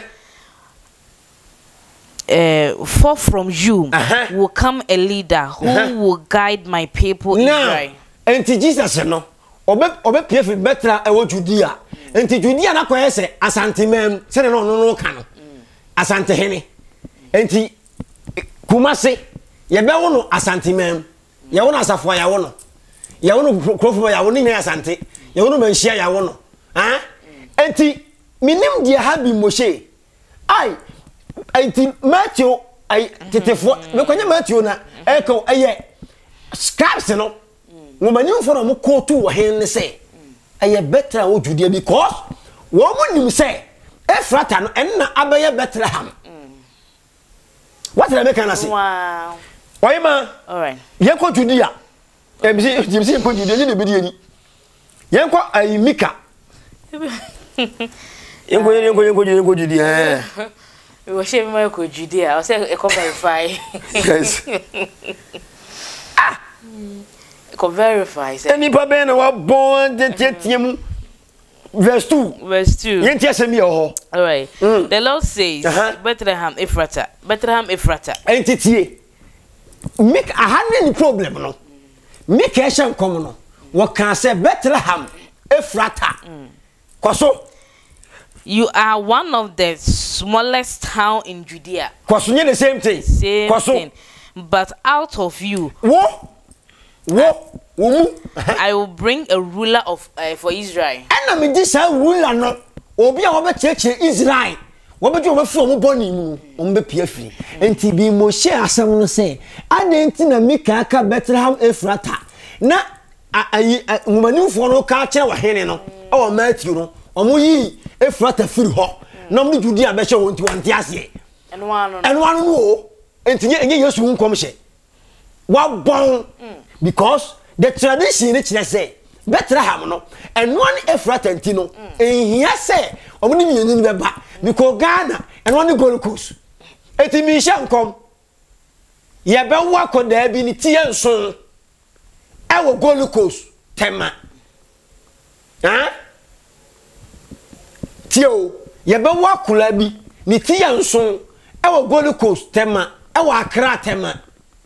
[SPEAKER 1] Uh, for from you uh-huh. will come a leader who uh-huh. will guide my people Israel.
[SPEAKER 4] Enti Jesus no obe obe pie fi betra e wo Judea. Enti Judea na ko yese asante mem se ne no no no ka no. Asante hene. Enti Kumase ye be wo no asante mem. Ye wo no asafo ya wo no. Ye wo no krofo ya wo ni asante. Ye wo no manhia ya wo no. Ha? Enti minim dia ha bi Moshe. Ai enti Matthew ai tetefo me kwanya Matthew na e ko eye scribes no. Wo manim fo no mo kotu wo hen ne se. Eye better wo Judea because wo mo nim se Efrata no enna abaye Bethlehem. What did I make an say?
[SPEAKER 1] Wow.
[SPEAKER 4] Why ma?
[SPEAKER 1] All right.
[SPEAKER 4] Yenko Judea. Em si em si yenko Judea ni be ni. Yenko ai Micah. Yenko yenko yenko yenko Judea.
[SPEAKER 1] We were sharing my ko Judea. I say e come verify.
[SPEAKER 4] Yes.
[SPEAKER 1] Ah. E come verify.
[SPEAKER 4] Any pa be na wa born de tietiem. Verse two.
[SPEAKER 1] Verse two.
[SPEAKER 4] Yentia se mi ho.
[SPEAKER 1] All right. Mm. The Lord says, uh-huh. Bethlehem Ephrata. Bethlehem Ephrata.
[SPEAKER 4] Entity. Make a hundred problem no. Make a sham come no. What can say Bethlehem Ephrata. Koso.
[SPEAKER 1] You are one of the smallest town in Judea.
[SPEAKER 4] Koso the same thing.
[SPEAKER 1] Same
[SPEAKER 4] Koso.
[SPEAKER 1] thing. But out of you.
[SPEAKER 4] What? What?
[SPEAKER 1] I will bring a ruler of uh, for Israel.
[SPEAKER 4] And I mean this ruler no. Obi a wo be church Israel. Wo be do wo fu mo boni mu. Wo be pia firi. Enti bi Moshe asem no say, "Adenti na Micah ka Bethlehem Ephrata." Na ayi mumanimfo no ka kire wa hene no. E wo Matthew no. Omo yi Ephrata firi ho. Na mo Judea be hye wonti wonti ase.
[SPEAKER 1] Eno anu.
[SPEAKER 4] Eno anu no. Enti nye Yesu nkom hye. Wa bon because the tradition is say Bethlehem no and one Ephrata ntino ehia say omuni mienu be ba because Ghana and one Gold Coast eti mi hye nkom ye be wa ko da bi ni tie nson e wo Gold Coast tema ha tio ye be wa kula bi ni tie nson e wo Gold Coast tema e wo Accra tema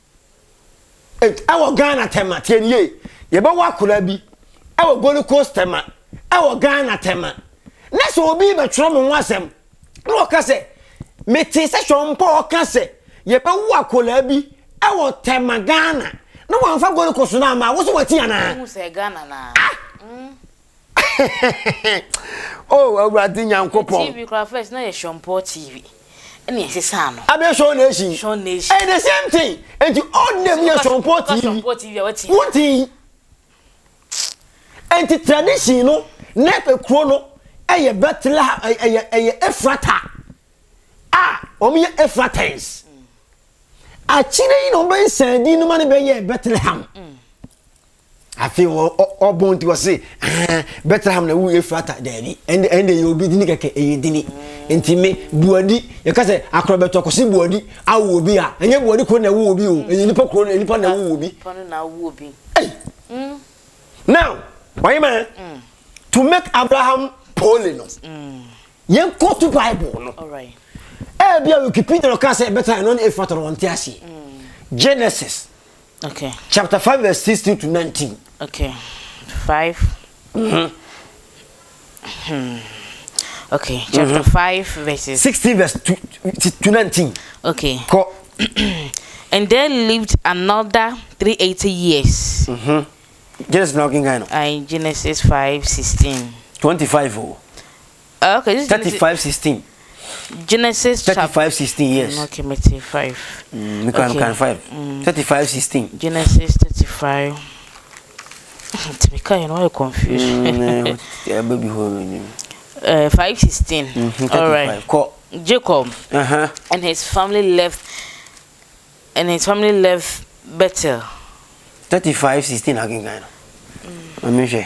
[SPEAKER 4] Ewo Ghana tema tienye ye be wa kula bi ewo Gold Coast tema ewo Ghana tema na so obi be tro mo wasem no ka se meti se chompo o ka se ye be wa kula bi ewo tema Ghana no wan fa Gold Coast na ma wo so wati ana
[SPEAKER 1] mu se Ghana na
[SPEAKER 4] oh awradi nyankopon
[SPEAKER 1] T V cra first na ye chompo T V Any sano.
[SPEAKER 4] Abe show nation.
[SPEAKER 1] Show nation.
[SPEAKER 4] And the same thing. And you all them your support T V. What thing? And the tradition no, never chrono, a Bethlehem, a Ephrata. Ah, omi Ephratans. A chile no be sending no money be Bethlehem. I feel all born to say, Bethlehem na wu Ephrata daddy. And and you be dini keke e dini. Enti me buadi ye ka se akrobeto ko se buadi awu obi a enye buadi ko na wu obi o enye nipa ko na nipa na wu obi
[SPEAKER 1] pano na wu obi
[SPEAKER 4] mm now why man mm. to make Abraham holiness mm yen go to Bible no
[SPEAKER 1] all right
[SPEAKER 4] eh bia Wikipedia ka se better no if what want ase Genesis
[SPEAKER 1] okay
[SPEAKER 4] chapter five verse sixteen to nineteen
[SPEAKER 1] okay five mhm hmm Okay, chapter mm-hmm. five, verses
[SPEAKER 4] sixteen, verse two, to nineteen.
[SPEAKER 1] Okay.
[SPEAKER 4] Co-
[SPEAKER 1] and there lived another three eighty years.
[SPEAKER 4] Mm-hmm. Genesis knocking kind of.
[SPEAKER 1] Uh, Genesis five sixteen.
[SPEAKER 4] Twenty-five. Oh.
[SPEAKER 1] Uh, okay. This
[SPEAKER 4] Thirty-five sixteen.
[SPEAKER 1] Genesis
[SPEAKER 2] thirty-five sixteen, yes.
[SPEAKER 1] Okay, thirty-five.
[SPEAKER 2] Mm, we can,
[SPEAKER 1] okay.
[SPEAKER 2] can five. Mm. thirty-five sixteen.
[SPEAKER 1] Genesis thirty-five. To me, kind of confused.
[SPEAKER 2] Mm, yeah, baby, home.
[SPEAKER 1] Uh, five sixteen.
[SPEAKER 2] Mm-hmm,
[SPEAKER 1] all right.
[SPEAKER 2] Call.
[SPEAKER 1] Jacob
[SPEAKER 2] uh-huh.
[SPEAKER 1] and his family left. And his family left Bethel.
[SPEAKER 2] thirty-five sixteen again, kind of. I'm sure.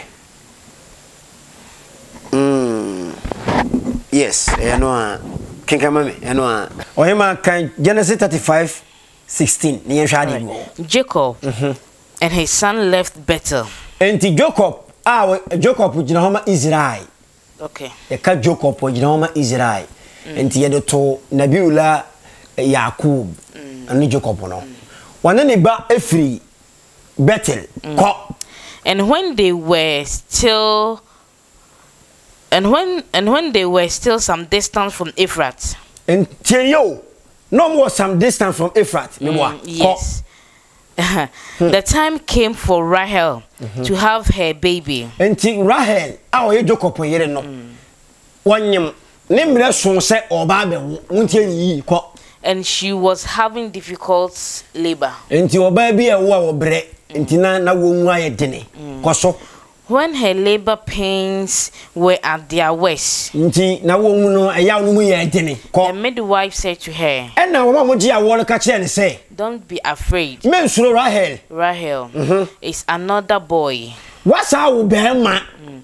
[SPEAKER 2] Mm. Yes, I know. Can come me, I know. Or him, can Genesis thirty-five sixteen. Near Shadi.
[SPEAKER 1] Jacob mm-hmm. and his son left Bethel.
[SPEAKER 2] And Jacob, ah, Jacob, which Nahoma Israel.
[SPEAKER 1] Okay.
[SPEAKER 2] A cat Jacob, which Nahoma Israel. And the other two, Nabula Yakub, and Jacob. One any ba a free Bethel.
[SPEAKER 1] And when they were still. And when and when they were still some distance from Ephrat.
[SPEAKER 2] And tell you, no more some distance from Ephrat.
[SPEAKER 1] Mm, yes. The time came for Rahel mm-hmm. to have her baby.
[SPEAKER 2] And Rahel, our Jacob, you know, one yam, name son say or Bible, won't ye call.
[SPEAKER 1] And she was having difficult labor.
[SPEAKER 2] And your baby a war bread, and Tina na won't dinner. Coso.
[SPEAKER 1] When her labor pains were at their worst,
[SPEAKER 2] the
[SPEAKER 1] midwife said to her,
[SPEAKER 2] and now I want to catch and say,
[SPEAKER 1] don't be afraid.
[SPEAKER 2] Men slow Rahel.
[SPEAKER 1] Rahel mm-hmm. is another boy.
[SPEAKER 2] What's our Behema?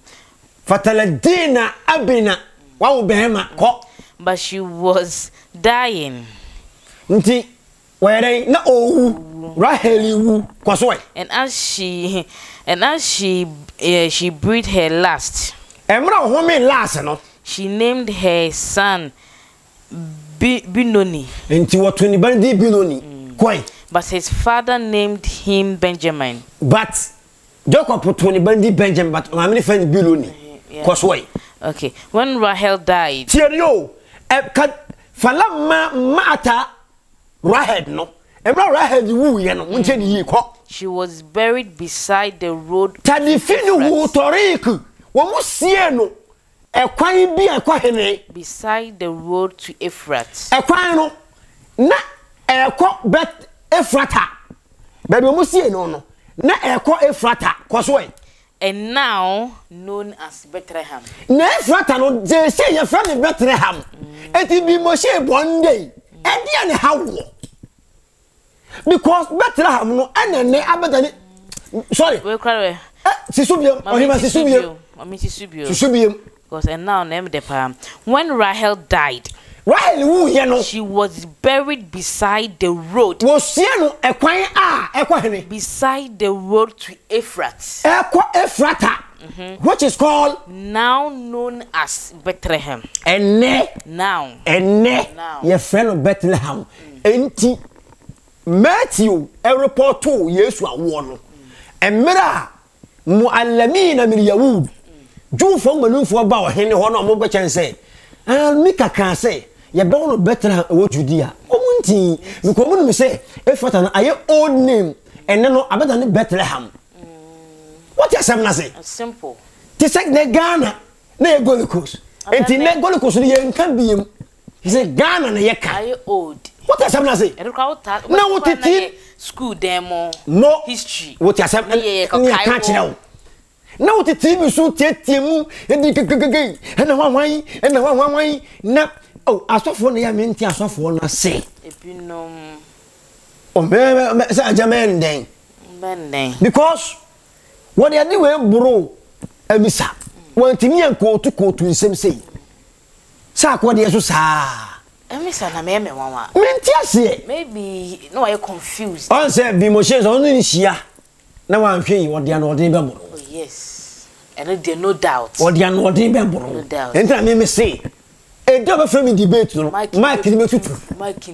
[SPEAKER 2] Fataladina Abina. Wow, Behema.
[SPEAKER 1] But she was dying.
[SPEAKER 2] Where they no oh Rahel Cosway.
[SPEAKER 1] And as she and as she uh, she breathed her last.
[SPEAKER 2] Emra woman last no.
[SPEAKER 1] She named her son Benoni.
[SPEAKER 2] Into what twenty bandi Benoni. Quite.
[SPEAKER 1] But his father named him Benjamin.
[SPEAKER 2] But Jacob put twenty bandi Benjamin, but how many friends Benoni? Cosway.
[SPEAKER 1] Okay. When Rahel died.
[SPEAKER 2] Tio, eh, Falama Mata. Rahel no. Emra Rahel wu ye no. Unche ni yi ko.
[SPEAKER 1] She was buried beside the road.
[SPEAKER 2] Tadifini wu toriku. Wo mu sie no. Ekwan bi ekwa hene.
[SPEAKER 1] Beside the road to Ephrat.
[SPEAKER 2] Ekwan no. Na ekwa bet Ephrata. Baby wo mu sie no no. Na ekwa Ephrata. Kwaso e.
[SPEAKER 1] And now known as Bethlehem.
[SPEAKER 2] Na Ephrata no je say ye from Bethlehem. Eti bi mo she bonde. Edi ane hawo. Because Bethlehem no enene abedani. Sorry.
[SPEAKER 1] We cry.
[SPEAKER 2] Eh, sisubiem. Ohima sisubiem.
[SPEAKER 1] Mami sisubiem.
[SPEAKER 2] Sisubiem.
[SPEAKER 1] Because and now name the palm. When Rahel died,
[SPEAKER 2] Rahel wu ye no.
[SPEAKER 1] She was buried beside the road.
[SPEAKER 2] Wo sie no ekwan a ekwa hene.
[SPEAKER 1] Beside the road to Ephrat.
[SPEAKER 2] Ekwa Ephrata. Mm-hmm. Which is called
[SPEAKER 1] now known as Bethlehem.
[SPEAKER 2] Ene.
[SPEAKER 1] Now.
[SPEAKER 2] Ene.
[SPEAKER 1] Now.
[SPEAKER 2] Your friend of Bethlehem. Enti Matthew a report to Yesu awo no. Emra muallamina min yahud. Ju fo manu fo ba o hene ho no mo gbe chen say. Ah mi kaka say ye be no Bethlehem wo Judea. Omunti because mo no say Ephrata no aye old name ene no abeda ne Bethlehem. What you say na say?
[SPEAKER 1] Simple.
[SPEAKER 2] Ti say ne Ghana na e Gold Coast. Enti ne Gold Coast ye nkan biem. He say Ghana na ye ka.
[SPEAKER 1] Aye old.
[SPEAKER 2] What you say na say?
[SPEAKER 1] Na what it school demo.
[SPEAKER 2] No
[SPEAKER 1] history.
[SPEAKER 2] What you say?
[SPEAKER 1] Yeah,
[SPEAKER 2] catch now. Na what T V so tietie mu e di gegege. E na wan wan, e na wan wan na oh asofo na ya menti asofo na say.
[SPEAKER 1] Ebinom.
[SPEAKER 2] Oh me say ajamen den.
[SPEAKER 1] Men den.
[SPEAKER 2] Because what they do we bro emisa. Won timi anko to kotu nsem sei. Sa kwa de so sa.
[SPEAKER 1] Emisa na me me wanwa.
[SPEAKER 2] Menti ase.
[SPEAKER 1] Maybe no I confused.
[SPEAKER 2] On say bi mo shey so no ni hia. Na wan hwe what they no dey be bro.
[SPEAKER 1] Oh yes. And there no doubt.
[SPEAKER 2] What they no dey be bro.
[SPEAKER 1] No doubt.
[SPEAKER 2] Enta me me say. E do be frame debate no. Mike ni me tutu.
[SPEAKER 1] Mike.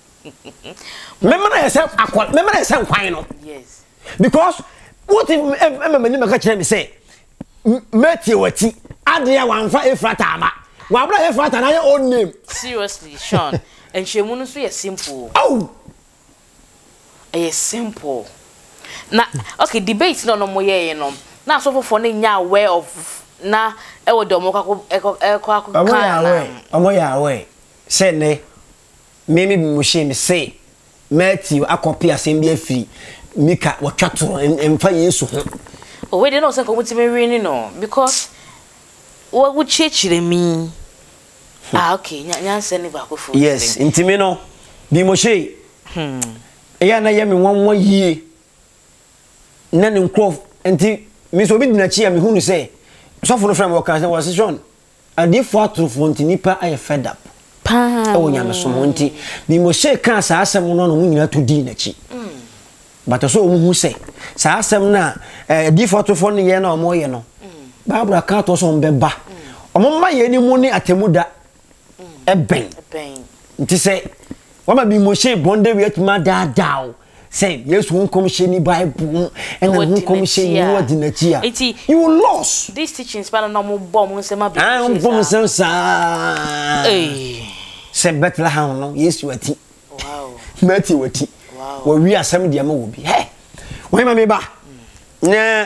[SPEAKER 2] Remember na say akwa, remember na say kwan no.
[SPEAKER 1] Yes.
[SPEAKER 2] Because what if me me ka kire me say Matthew wati adria wanfa Ephrata ama. Wa bra Ephrata na your own name.
[SPEAKER 1] Seriously, Sean. And shemunu so ye simple.
[SPEAKER 2] Oh.
[SPEAKER 1] E simple. Na okay, debate no no mo ye no. Na so for no nya aware of na e wo do mo kwako e kwako
[SPEAKER 2] kan. Omo ya aware. Omo ya aware. say ne me me mo she me say Matthew akopi asem bi afiri Mika watwato emfa Yesu ho.
[SPEAKER 1] Oh we dey no say ko mutime wi no because wo wo chechire mi. Ah okay nyanse ne ba ko fu.
[SPEAKER 2] Yes, intimi no bi mo she. Hmm. Eya na ye me wonwo yie. Na ne nkrof enti me so bi dinachi ya me hunu say so for no frame wo kan say was John. And if what to for nipa ay fed up.
[SPEAKER 1] Pa.
[SPEAKER 2] O nya me so mo nti bi mo she kan sa asem no no nyina to di nachi. Mm. But so mu hu say sa asem na eh di for to for ne ye na omo ye no. Mm. Bible ka to so mbeba. Omo ma ye ni mu ni atemuda. Mm. Eben.
[SPEAKER 1] Eben.
[SPEAKER 2] Nti say wama bi mo she bonde wi atuma da daw. Say yes won come she ni Bible and won come she ni word na chia. You lost.
[SPEAKER 1] These teachings pa na mo bom se ma bi.
[SPEAKER 2] Ah, mo bom se sa.
[SPEAKER 1] Eh.
[SPEAKER 2] Se Bethlehem no yes wati.
[SPEAKER 1] Wow.
[SPEAKER 2] Mati wati.
[SPEAKER 1] Wow.
[SPEAKER 2] Wo wi asem dia ma wo bi. Hey. Wo ma me ba. Na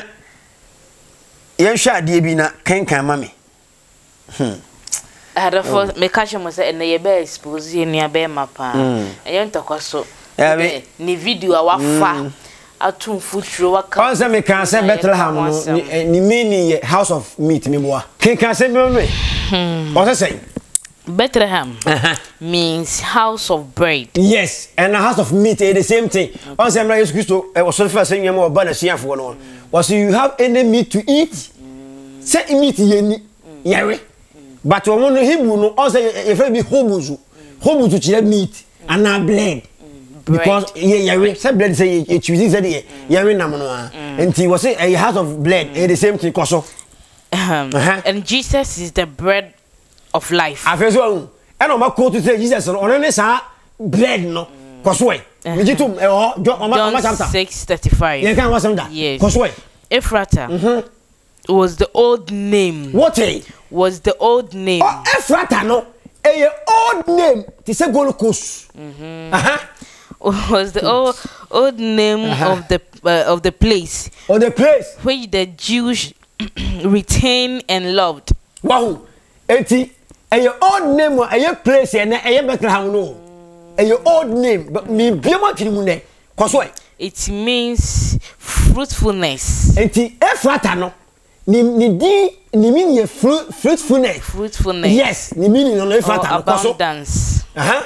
[SPEAKER 2] yen hwa ade bi na kankan ma me. Hmm.
[SPEAKER 1] Ada for me catch mo say na ye be expose ye nia be mapa. Eye ntokwaso. Ni video awafa atun futuro waka.
[SPEAKER 2] On say me kan say Bethlehem no ni meaning house of meat me boa. Ken kan say me me. What say?
[SPEAKER 1] Bethlehem means house of bread.
[SPEAKER 2] Yes, and a house of meat is the same thing. On say Jesus Christ was so first saying you mo ba na siafo no. Was you have any meat to eat? Say meat ye ni yare. But on Hebrew no on say if be hobuzu. Hobuzu chire meat and na bread. Because yeah yeah say blood say you choosing say yeah we nam no and he was say a house of blood mm. the same thing koso
[SPEAKER 1] uh-huh. And Jesus is the bread of life.
[SPEAKER 2] Afeso and o ma quote to say Jesus no ono ne sa bread no koso e me jitu e ho John
[SPEAKER 1] six thirty-five.
[SPEAKER 2] You can what some that koso e
[SPEAKER 1] Ephrata mm-hmm. was the old name.
[SPEAKER 2] What a
[SPEAKER 1] was the old name.
[SPEAKER 2] Oh, Ephrata no a old name to say Gold Coast. Mhm. Uh-huh.
[SPEAKER 1] Was the old old name uh-huh. of the uh, of the place
[SPEAKER 2] of the place
[SPEAKER 1] which the Jews retained and loved.
[SPEAKER 2] Wow, eti a old name a place and a Bethlehem no a old name but me be much in ne koso
[SPEAKER 1] it means fruitfulness.
[SPEAKER 2] Eti Ephrata no ni ni di ni mean ye fruit fruitfulness
[SPEAKER 1] fruitfulness
[SPEAKER 2] yes ni mean no Ephrata
[SPEAKER 1] no koso abundance.
[SPEAKER 2] Uh-huh.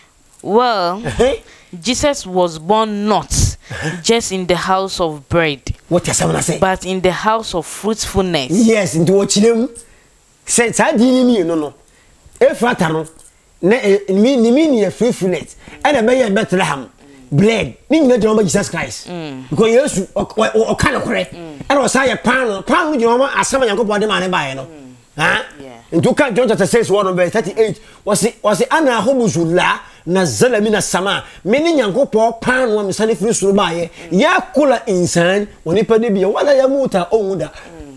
[SPEAKER 1] Well, uh-huh. Jesus was born not just in the house of bread.
[SPEAKER 2] What you say?
[SPEAKER 1] But in the house of fruitfulness.
[SPEAKER 2] Yes, into what you say. Say, me no no. Ephrata no, ne me ni me ni fruitfulness. And a may Bethlehem bread. Me me the Jesus Christ. Because yes, o kind of correct. And was say a pan pan you know asama Yankopon de man buy no. Huh? Yeah. Into John chapter six one verse thirty-eight was it was it ana homuzula na zala mina sama meni Nyankopon pan wo misane firi suru baaye ya kula insan woni pa de bia wala ya muta onwuda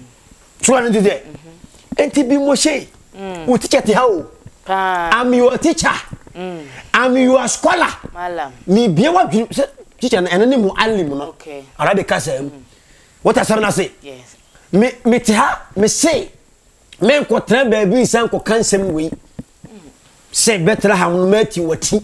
[SPEAKER 2] so an to there enti bi mo she wo teacher te ha o I'm your teacher I'm your scholar
[SPEAKER 1] malam
[SPEAKER 2] ni bia wa teacher na ene mu alim no
[SPEAKER 1] okay
[SPEAKER 2] ara de kasa what I say na say
[SPEAKER 1] yes
[SPEAKER 2] me me te ha me say men ko tran baby san ko kansem we say Bethlehem no mati wati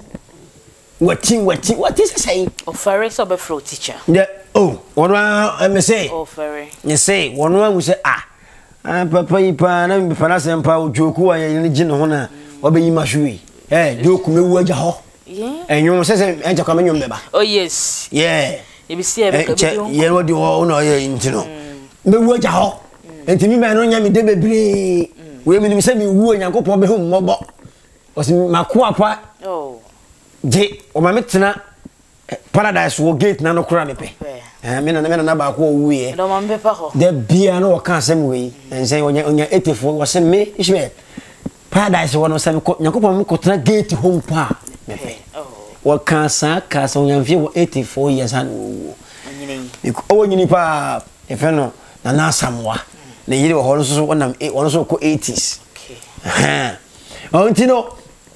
[SPEAKER 2] wati wati what is saying
[SPEAKER 1] ofere so be flow teacher
[SPEAKER 2] the oh one me say
[SPEAKER 1] ofere
[SPEAKER 2] you say one one we say ah papa ipa na me fana sempa ojoku wa ye ni gine ho na obeyi mahwe eh joku mewu agya ho
[SPEAKER 1] yeah
[SPEAKER 2] enyo se se enja kwa menyo mbeba
[SPEAKER 1] oh yes
[SPEAKER 2] yeah
[SPEAKER 1] e be see e be
[SPEAKER 2] ye wo di ho no ye ntino mewu agya ho enti mi me no nya me de bebre we mi ni se mi wu Nyankopon be hu mmobo was makua pa
[SPEAKER 1] oh
[SPEAKER 2] je o ma metena paradise wo gate na no kura me pe eh me na me na ba ko wu ye
[SPEAKER 1] do ma mbe pa ho
[SPEAKER 2] de bia no ka asem we en say onya onya eighty-four was me ishbe paradise wo no se Nyankopon me ko tena gate home pa me pe oh wo ka sa ka so onya mfie wo eighty-four years an wo nyini o nyini pa e fe no na na samwa na yiri wo ho no so wonam wo so ko eighties
[SPEAKER 1] okay
[SPEAKER 2] eh on tino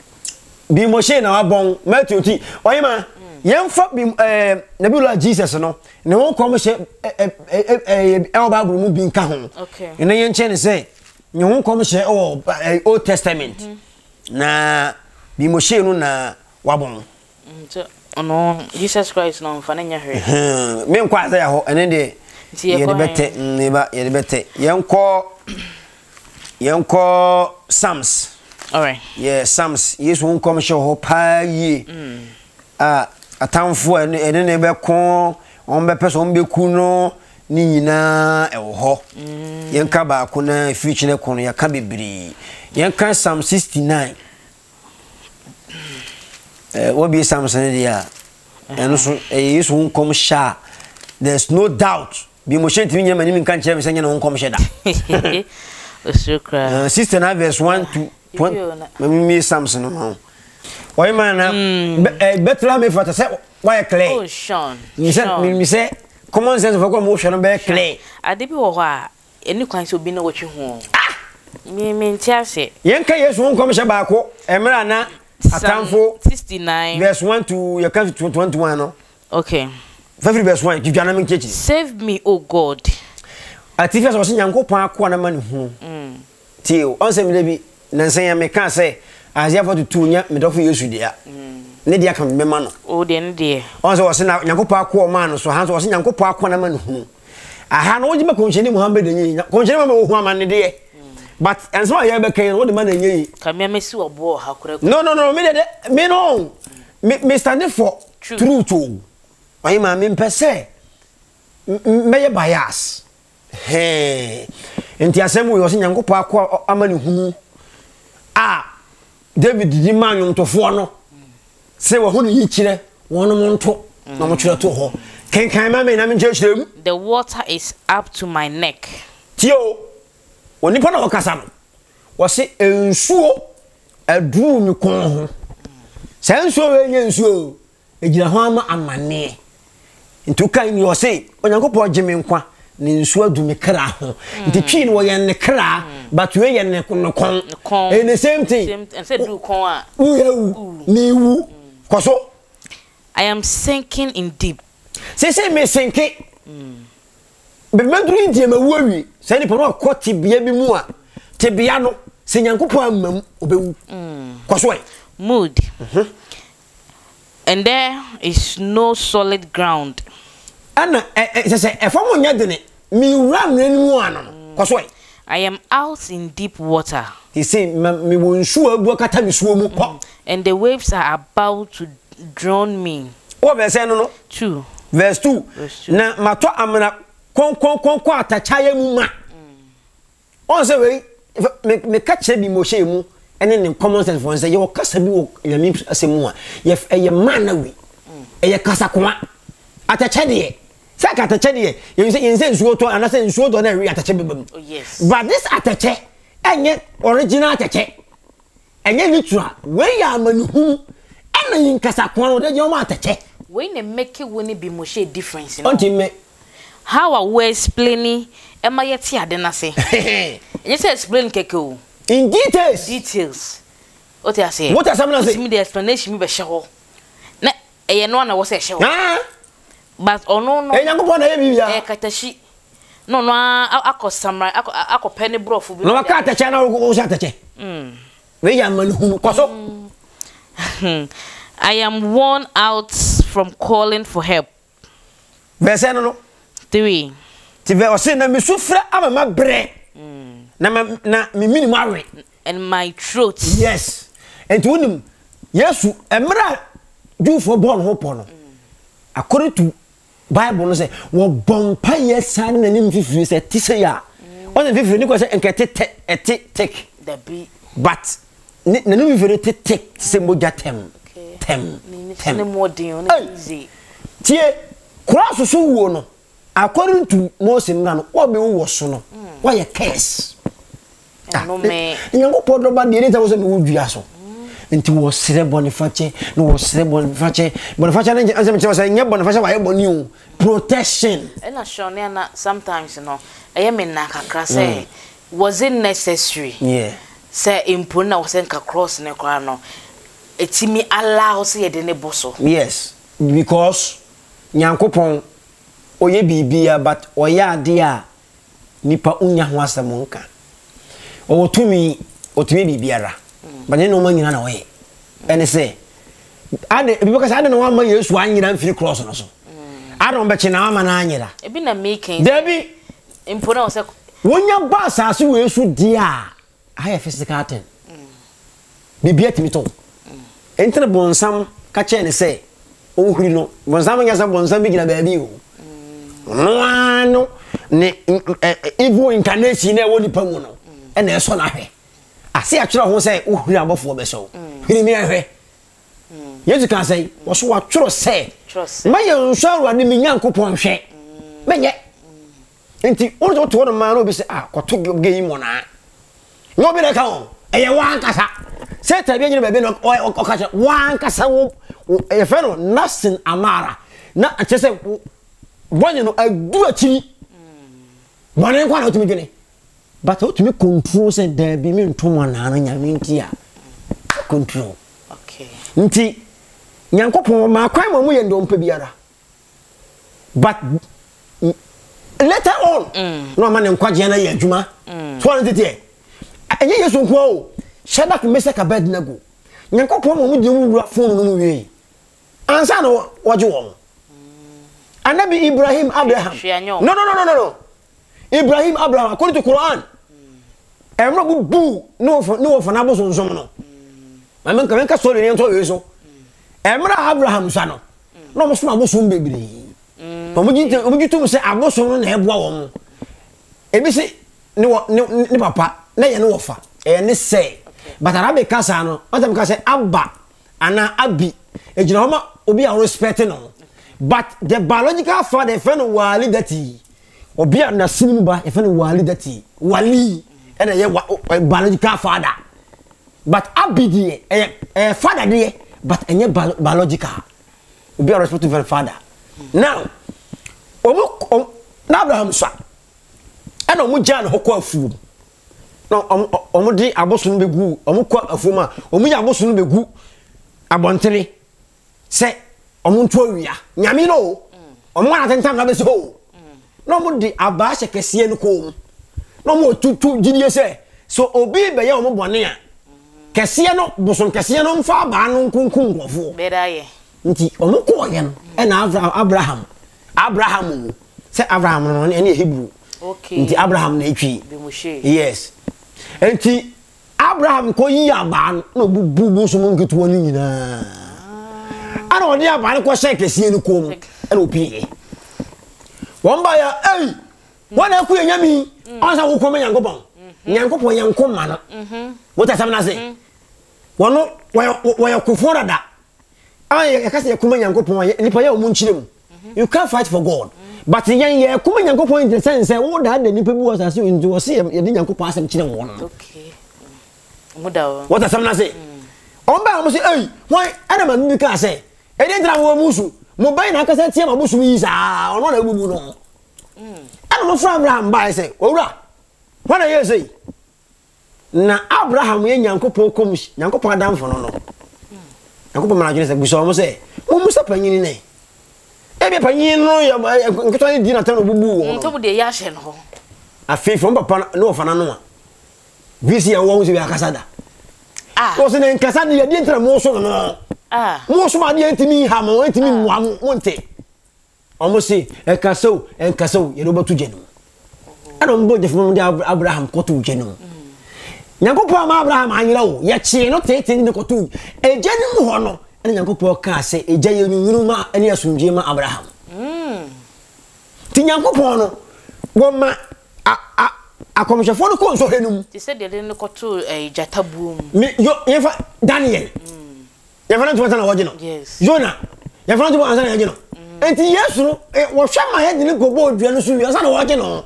[SPEAKER 2] bi mo she na wabon Matthew ti oyima yemfa bi eh Nabiyullah Jesus no ne won ko mo she eh eh e Bible mu bi nka ho
[SPEAKER 1] okay
[SPEAKER 2] ene yen che ne say ne won ko mo she o Old Testament na bi mo hye no na wabon
[SPEAKER 1] so ono Jesus Christ no mfa na nya hwe
[SPEAKER 2] me nkwa za ya ho ene de ye de bete ne ba ye de bete yenko yenko Psalms.
[SPEAKER 1] All right.
[SPEAKER 2] Yeah, Psalms. Yes, won come show ho pa yi. Mm. Ah, atamfo ene ene ne be ko, on be person on be ku no ni nyina e wo ho. Mm. Yenka ba ko na future ne ko no ya ka bebiri. Yenka Psalm sixty-nine. Eh, what be Psalms ne dia? Eno so eh yes won come sha. There's no doubt. Bi mo shenti mi nyama ni mi kan kire mi sanya na won come sha da.
[SPEAKER 1] Osukra.
[SPEAKER 2] Uh, sixty-nine verse one to twenty. Me Samson no. Why man na better me for to say why clear.
[SPEAKER 1] Oh Sean.
[SPEAKER 2] Me say me say common sense for go mo hwe no be clear.
[SPEAKER 1] Ade bi wo ho a eni kwan so bi na wo twe ho. Ah. Me me ntiase.
[SPEAKER 2] Yen ka Yesu won kom hye ba ko emra na atamfo
[SPEAKER 1] sixty-nine
[SPEAKER 2] verse one to you can twenty-one no.
[SPEAKER 1] Okay.
[SPEAKER 2] Every verse one give jana me nkechi.
[SPEAKER 1] Save me, oh God.
[SPEAKER 2] Atifia so nyankopon akwa na manu hu. Mm. Tio, on se me lebi nansan ya me kan say Isaiah forty-two nya me dofo Yesu dia. Mm. Ne dia kan me ma no.
[SPEAKER 1] O de ne de.
[SPEAKER 2] On se wose na nyankopon akwa ma no so han so wose nyankopon akwa na manu hu. Aha no wodi me koncheni Muhammad enyi. Koncheni ma me hu amane de. But and so ya be kan wodi ma na enyi.
[SPEAKER 1] Ka me mesi obo hakura.
[SPEAKER 2] No no no me de me no. Me me stand for
[SPEAKER 1] True.
[SPEAKER 2] truth o. Ayi ma me mpese. Me bias. Hey, enti asemu yo se nyankopɔ akɔ amani hu ah David di manwom tofo no se wo ho no yikire wono mo nto na mo twere to ho kenkan ma me na me nkyerem.
[SPEAKER 1] The water is up to my neck.
[SPEAKER 2] Tio onipa na okasa no wo se ensuo aduru mi kon ho se ensuo we nya ensuo egira ho ama amane nti kan yo se onyankopɔ gye nkwa ni nsuo adumi kra ho nti twi no ye ne kra but we ye ne kon and the same thing
[SPEAKER 1] and said do kon a
[SPEAKER 2] u ni wu koso
[SPEAKER 1] I am sinking in deep.
[SPEAKER 2] Say say me sinking be medru ndie ma wu awi say ni pono akoti bia bi mu a te bia no se nyankopon amam obewu koso e
[SPEAKER 1] Mood. Mm-hmm. And there is no solid ground.
[SPEAKER 2] Ana eh say e famo nya de ne mi wura nanimu ano koso e
[SPEAKER 1] I am out in deep water.
[SPEAKER 2] He say me wonsu abu akata mi suo mu ko
[SPEAKER 1] And the waves are about to drown me.
[SPEAKER 2] O be say no no
[SPEAKER 1] two
[SPEAKER 2] verse two na mato amna kon kon kon kon atachaya mu ma on say we me me ka che bi mo hye mu ene ne common sense for say ye kasa bi wo nyame asemu a ye ye man na wi e ye kasa kwa atacha de saka atacha de ye say ye say nsuo to ana say nsuo do na wi atacha bebam.
[SPEAKER 1] Oh yes.
[SPEAKER 2] But this atacha enye original atacha enye natural we ya manuhu ena yin kasa kwa no de je o ma atacha
[SPEAKER 1] we ne make woni bi mo hye difference no.
[SPEAKER 2] Onti me
[SPEAKER 1] how are we explaining e ma yeti ade na se you say explain keke o
[SPEAKER 2] in details
[SPEAKER 1] details what you say
[SPEAKER 2] what are some say
[SPEAKER 1] me the explanation me be hye ho na e ye no na wo se hye ho
[SPEAKER 2] ah
[SPEAKER 1] but ono no
[SPEAKER 2] e nyankopon na ye bibia
[SPEAKER 1] e katashi no no akọ samurai akọ akọ penny brofu bi
[SPEAKER 2] no maka atache na wo se atache mm we ya manhu koso
[SPEAKER 1] I am worn out from calling for help.
[SPEAKER 2] Verse no no
[SPEAKER 1] three.
[SPEAKER 2] Ti ve o se na me sufra amama bre. Mm. Na na me minimum awe.
[SPEAKER 1] And my throat.
[SPEAKER 2] Yes. And to him, Yesu emra do for born hope no. According to Bible no say wo bompa yesa na nim fifiri say ti say ya. On the fifiri ni ko say enkete ete take.
[SPEAKER 1] The be
[SPEAKER 2] But na nim fifiri te take say moja tem. Tem.
[SPEAKER 1] Tem. Ne more din easy.
[SPEAKER 2] Tie cross so wo no. According to Moses no wo be wo so no. Why a curse?
[SPEAKER 1] No me.
[SPEAKER 2] Nyango podro ba de nta wo se me wo dua so. Nti wo sere Boniface no wo sere Boniface Boniface na ansem che say nya Boniface wa ye boni o protection.
[SPEAKER 1] And na sure na sometimes no eye me na kakra say was it necessary?
[SPEAKER 2] Yeah.
[SPEAKER 1] Say impo na wo se nka cross ne kwa no. Etimi allow say de ne boso.
[SPEAKER 2] Yes, because Nyankopon oye bibia but oye ade a nipa unya ho asamonka. O tumi o tumi bibiara. But no man nyina na oye. and say ade because ade no one ma Yesu anyira mfiri cross no so ade be che na ma na anyira
[SPEAKER 1] e bi na making
[SPEAKER 2] Debbie
[SPEAKER 1] impo na say
[SPEAKER 2] wonya ba asase we Yesu dia I physical ten bibia timito entra bonsam ka che ne say o huri no bonsam nya sa bonsam bi gina ba bi o no ano ne evil incarnation na woni pa mu no e na eso na hwe ase atwere ho say o huri abofo be so hiri mi ahwe Yesu kan say wo so wa tworo say ma ye nso awurade mi nyankopon hwe menye enti wo to to no ma no bi say ah koto geyi mo na no bi na ka o eye wan kasa say tabi nyina be be no o ka wan kasa wo e fe no Nassin Amara na ache say bonye no adu akiri bone kwa na otumi dwene but otumi control say there be me ntomo na na nyame ntia control
[SPEAKER 1] okay
[SPEAKER 2] nti nyankopon ma kwan ma mu ye ndompa biara but later on mm. no man nkwaje na ye adwuma so on tete enye Yesu nko o Shadrach Meshach Abednego nyankopon ma mu di wura phone no mu wi ansa no waje wo Anabi Ibrahim Abraham no no no no no Ibrahim Abraham according to Quran emro bu bu no for no for na bo so nso no ma men ka men ka so le nto we so emra Abraham sa no no mo so ma bo so mbebire o mo jinte o mo jitu se aboso no na eboa wo mo e bi se ni ni papa na ye no wofa e ne se but arabe ka sa no o tam ka se abba ana abi e jina homa obi a respect no but the biological father friend wali dati obi a na sinu ba e friend wali dati wali e na ye biological father but abidi e e father de but enye biological obi a respect to father now omo na Abraham so e na omo jan hokọ afu no omo di aboso no begu omo kwa afu ma omo ya aboso no begu abontere se omo nto awia nyame no omo na tentam na be so no omo di aba hye kese no ko no omo tutu gidie se so obi be ye omo bone a kese no boson kese no mfa aba no nkunkun nkofo
[SPEAKER 1] be da ye
[SPEAKER 2] nti omo ko ye no e na Abraham Abraham se Abraham no ne e Hebrew
[SPEAKER 1] okay
[SPEAKER 2] nti Abraham na etwi yes nti Abraham ko yi aba no bubu bu so mo nketo ani nyina ana odi aba ne ko hye kese no ko mu e na opie won ba ya ei wona ku nyami onsa wo ko me Nyankopon Nyankopon Nyankopon ma no mhm wo ta sam na se wono wo ya kufo dada ay ya kase ya kuma Nyankopon nipa ya o mu nchire mu you can't fight for God but yan ye kuma Nyankopon in the sense wo da da nipa bi was ase nti wo se ye de Nyankopon asem kire wo no
[SPEAKER 1] okay muda
[SPEAKER 2] wo ta sam na se on ba mo se ei why ana ma mi ka se e de ntra wo musu mo bai na kasa tie ma musu yi sa ono na bubu no mm ana mo fra Abraham ba se owura wana ye sei na Abraham ye Nyankopon kom Nyankopon adam fo no no Nyankopon ma na se buso mo se mo musa panyini ne e be panyin no ya nketo ni di na tan bubu wo
[SPEAKER 1] nto de ya hye no
[SPEAKER 2] afi fo papa no fa na no visi ya wo se bi akasada
[SPEAKER 1] ah
[SPEAKER 2] ko se ne nkasada ya di ntra mo so no ah mo so ma di ntimi ha mo ntimi mo mo nte omo se e kaso e kaso ye do batu jenu ana mbo je fo mo Abraham ko tu jenu Nyankopon ma Abraham anyira wo ye chi no tete ni ko tu e jenu mo ho no ene Nyankopon ka se e je ye nyunu ma ene asumdie ma Abraham mm ti Nyankopon no wo ma a a akomshefo no ko nso henum
[SPEAKER 1] ti se de ne ko tu e jatabuum
[SPEAKER 2] me yo ye fa Daniel mm ye fa no na woje no
[SPEAKER 1] yes
[SPEAKER 2] Jonah ye fa no ansa na woje no enti Yesu wo hwa ma ye ni go bo odua no so wi ansa na woje no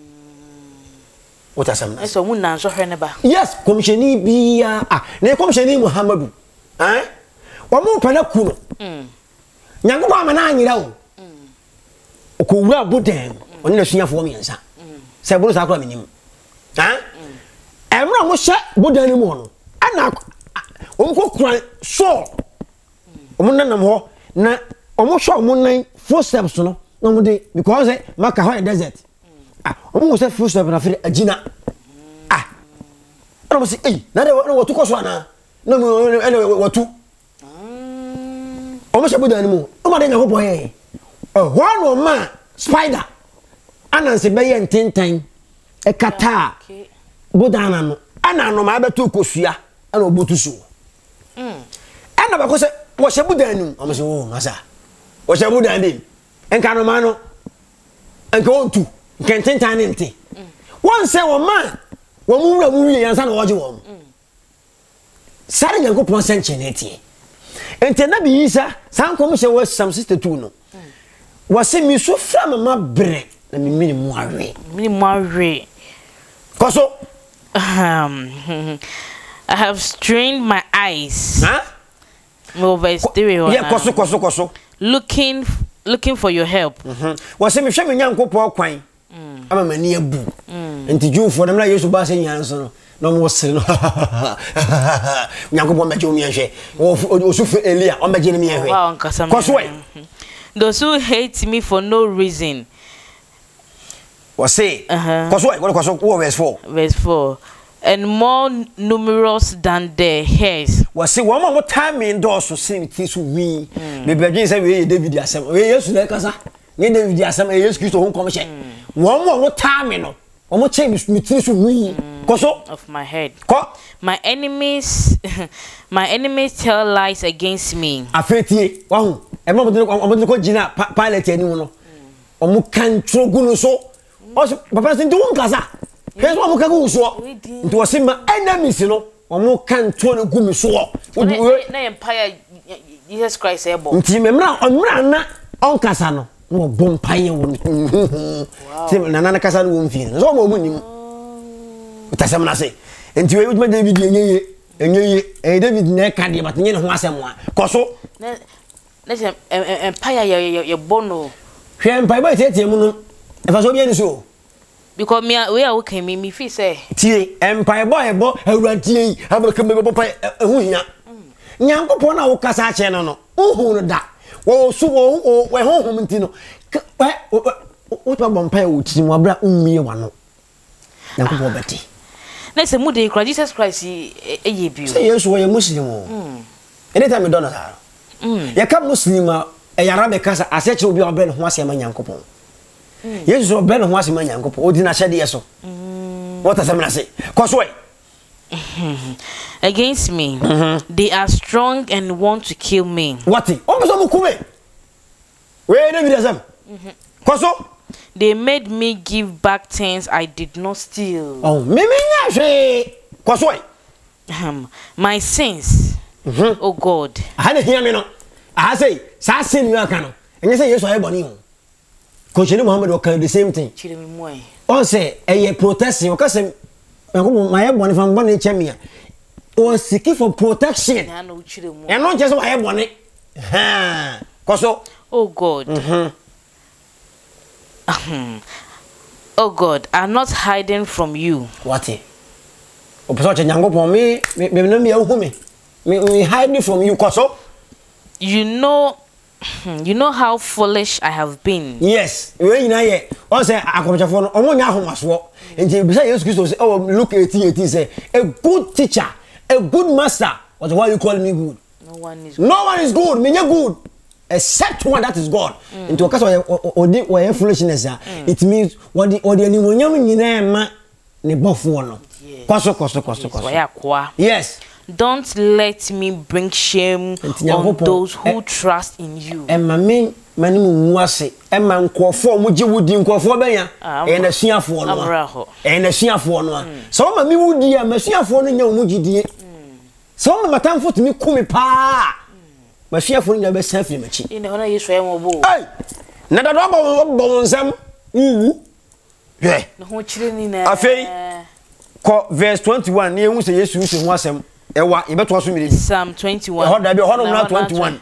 [SPEAKER 2] what asam
[SPEAKER 1] eso mu nan so hwe ne ba
[SPEAKER 2] yes komsheni bia ah na komsheni Muhammadu eh wo mu pa na ku no mm Nyankopon ma na anyira wo mm ko wura bodem oni na suafo mi nsa se buru sa kwa minim ha emra mo hye bodem ni mo no ana wo ko kura so o mo nanam ho na o mo hye o mo nan footsteps no no mo de because maka ho desert ah o mo se footsteps na fere agina ah ana mo se eh na de wo to ko so ana na mo ene wo tu omo she buda ni mu o ma de Nyankopon ye oh one no ma spider ananse be ye ntentan e kata buda na no ana no ma beto kosua ana obotu so mm ana ba ko se wo she buda ni omo se wo masa wo she buda ni enka no ma no enka ontu enka ntentan ni nte won se wo ma wo mu wura mu wie yansa na wo je wo sare Nyankopon senche na tie ente na bi yisa san kom she wo Psalm sixty-two no wo se mi so fra mama bre na mi mini mu awe
[SPEAKER 1] mini mu awe
[SPEAKER 2] koso
[SPEAKER 1] um I have strained my eyes
[SPEAKER 2] huh
[SPEAKER 1] over stereo
[SPEAKER 2] yeah koso koso koso
[SPEAKER 1] looking looking for your help
[SPEAKER 2] mhm wo se mi hwe me Nyankopon kwan ama mani abu enti jufo na Yesu ba se nyan so no no mo se no Nyankopon meje omi ehwe o sufu Elia o meje ni mi ehwe
[SPEAKER 1] wow nkasa
[SPEAKER 2] koso we
[SPEAKER 1] those who hate me for no reason
[SPEAKER 2] wo se koso we koso wo verse four
[SPEAKER 1] verse four and more numerous than the hairs
[SPEAKER 2] wo se wo ma mo time ndo so se mi ti so wi me begin say we David asem we Yesu na kasa ni David asem e Yesu Kristo hon komhye wo mo mo time no wo mo che mi ti so wi koso
[SPEAKER 1] of my head
[SPEAKER 2] ko
[SPEAKER 1] my enemies my enemies tell lies against me
[SPEAKER 2] afetie wa hu e mo mo mo ko jina pilot ani no o mo kan trogu no so o papa sin do nkasa he so mo kan go so nti wo se ma enemies no o mo kan tro no gu mi so
[SPEAKER 1] na empire Jesus Christ ebo
[SPEAKER 2] nti me mra o mra na on kasa no mo bom paye wo ti na na kasa no wo mfi so mo mu nim utasem na se enti we udma David enyeye enyeye eh David na ka de bat nye ne ho asem a koso
[SPEAKER 1] na na se empire ye ye bono
[SPEAKER 2] hwe empire ba tie tie mu no e fa so bia ni so
[SPEAKER 1] because me we are okay me me feel say
[SPEAKER 2] tie empire boy bo awuratie yi abaka me bo pa ehu hia Nyankopon na wo kasa che no no uhu no da wo so wo we honhom nti no wo to bom pa wo ti mu abra ummie wa no Nyankopon beti
[SPEAKER 1] na se mu de Jesus Christ eye bio
[SPEAKER 2] say Yesu wo ye muslim mm anytime me dona sa mm ye ka muslim e yara be kasa aseche obi obe no ho asema Nyankopon Yesu obe no ho asema Nyankopon odi na hyede yeso mm what asem na say cause why
[SPEAKER 1] against me mm-hmm. They are strong and want to kill me
[SPEAKER 2] what o so mu kume we David asem cause
[SPEAKER 1] they made me give back things I did not steal
[SPEAKER 2] oh me me nya hwe cause why
[SPEAKER 1] um my sins mm-hmm. Oh God
[SPEAKER 2] aha na hia me no aha say sa sin you aka no enye say Yesu aye boni o ko chiri Muhammad o kan the same thing
[SPEAKER 1] chiri me moy
[SPEAKER 2] on say eye protection o ka say me my boni fam boni chemia o seeking for protection
[SPEAKER 1] na no chiri mu
[SPEAKER 2] e no je say aye boni ha koso
[SPEAKER 1] oh God mhm oh God, I'm not hiding from you.
[SPEAKER 2] What? O peso che Nyankopon me me no me ahu me. Me hiding from you koso.
[SPEAKER 1] You know you know how foolish I have been.
[SPEAKER 2] Yes, we ina ye. O say akomchafo no omo nya ahomaso. Enti bisa Jesus Christ say, "Oh, Luke eighteen eighteen say, a good teacher, a good master. What why you call me good?
[SPEAKER 1] No one is good.
[SPEAKER 2] No one is good. Me good. Except one that is God." Mm. Into case odi we foolishness mm. It means what the odi ani wonyam nyina ma ne bofo no. Koso koso koso koso. Yes.
[SPEAKER 1] Don't let me bring shame on those who trust in you.
[SPEAKER 2] E ma me mani mu ase e ma nkofo mo je wudi nkofo be ya e na suafo no. E na suafo no. So ma me wudi a ma suafo no nya mo gidie. So ma matamfo tumi kumi pa. Ma suafo no nya be safi machi.
[SPEAKER 1] Ine hono Yesu e mo bo.
[SPEAKER 2] Ai. Na da do bo bo nsam. Uwu. Ye.
[SPEAKER 1] Na ho chire ni na.
[SPEAKER 2] Afei. Ko verse twenty-one ne hu se Yesu se ho asem. Ewa ibeto aso mi
[SPEAKER 1] Psalm twenty-one.
[SPEAKER 2] Ho da bi ho no na twenty-one.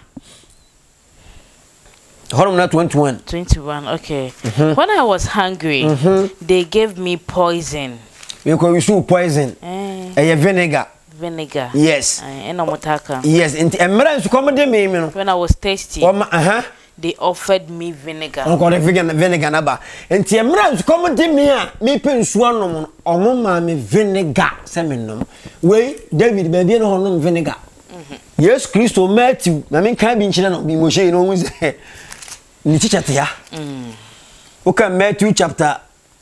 [SPEAKER 2] Ho no na twenty-one.
[SPEAKER 1] twenty-one, okay. Mm-hmm. When I was hungry, mm-hmm. they gave me poison.
[SPEAKER 2] We call you poison. Eh. Eh vinegar.
[SPEAKER 1] Vinegar.
[SPEAKER 2] Yes.
[SPEAKER 1] Eh na motaka.
[SPEAKER 2] Yes, enti emra nsu come de me me no.
[SPEAKER 1] When I was thirsty.
[SPEAKER 2] Oh uh-huh.
[SPEAKER 1] They offered me vinegar.
[SPEAKER 2] On call vinegar vinegar na ba. Enti emra nsu come de me a me pe nsu anom omo ma me vinegar se me nom. We David be bi no honom vinegar. Mhm. Yes Christo Matthew na men kan bi nchina no bi mo hye no hu se ni teacher te ya mm okay Matthew chapter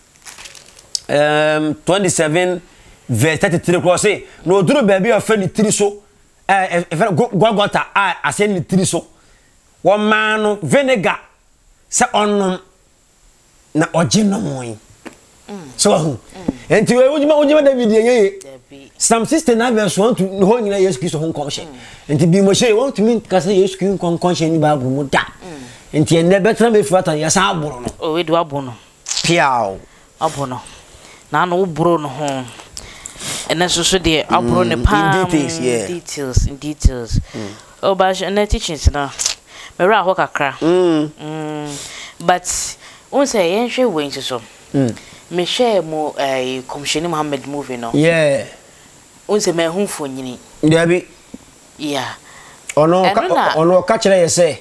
[SPEAKER 2] um twenty-seven verse thirty-three ko say no duru ba bi ofa ni tiri so eh e gwagwata a ase ni tiri so wo ma no vinegar se onnom na oje no moyi so hu enti we ujima ujima David yenye Psalm sixty-nine verse one to ho nyina Yesu Kristo ho nkonhye enti bi mo hye want to mean ka say Yesu Kristo nkonhye ni Bible mu da enti enne betra me fata ya sa aboro no
[SPEAKER 1] o we do abono
[SPEAKER 2] piao
[SPEAKER 1] abono na no bro no ho enne so so de aboro ne pa
[SPEAKER 2] details yeah
[SPEAKER 1] details in details oh ba na teachings na me ra ho kakra mm but on say yen hwe we nso so mm me share mo eh Commissioner Muhammad movie no
[SPEAKER 2] yeah
[SPEAKER 1] on say me hu fonyini
[SPEAKER 2] Dabi
[SPEAKER 1] yeah
[SPEAKER 2] ono ono ka kire ye say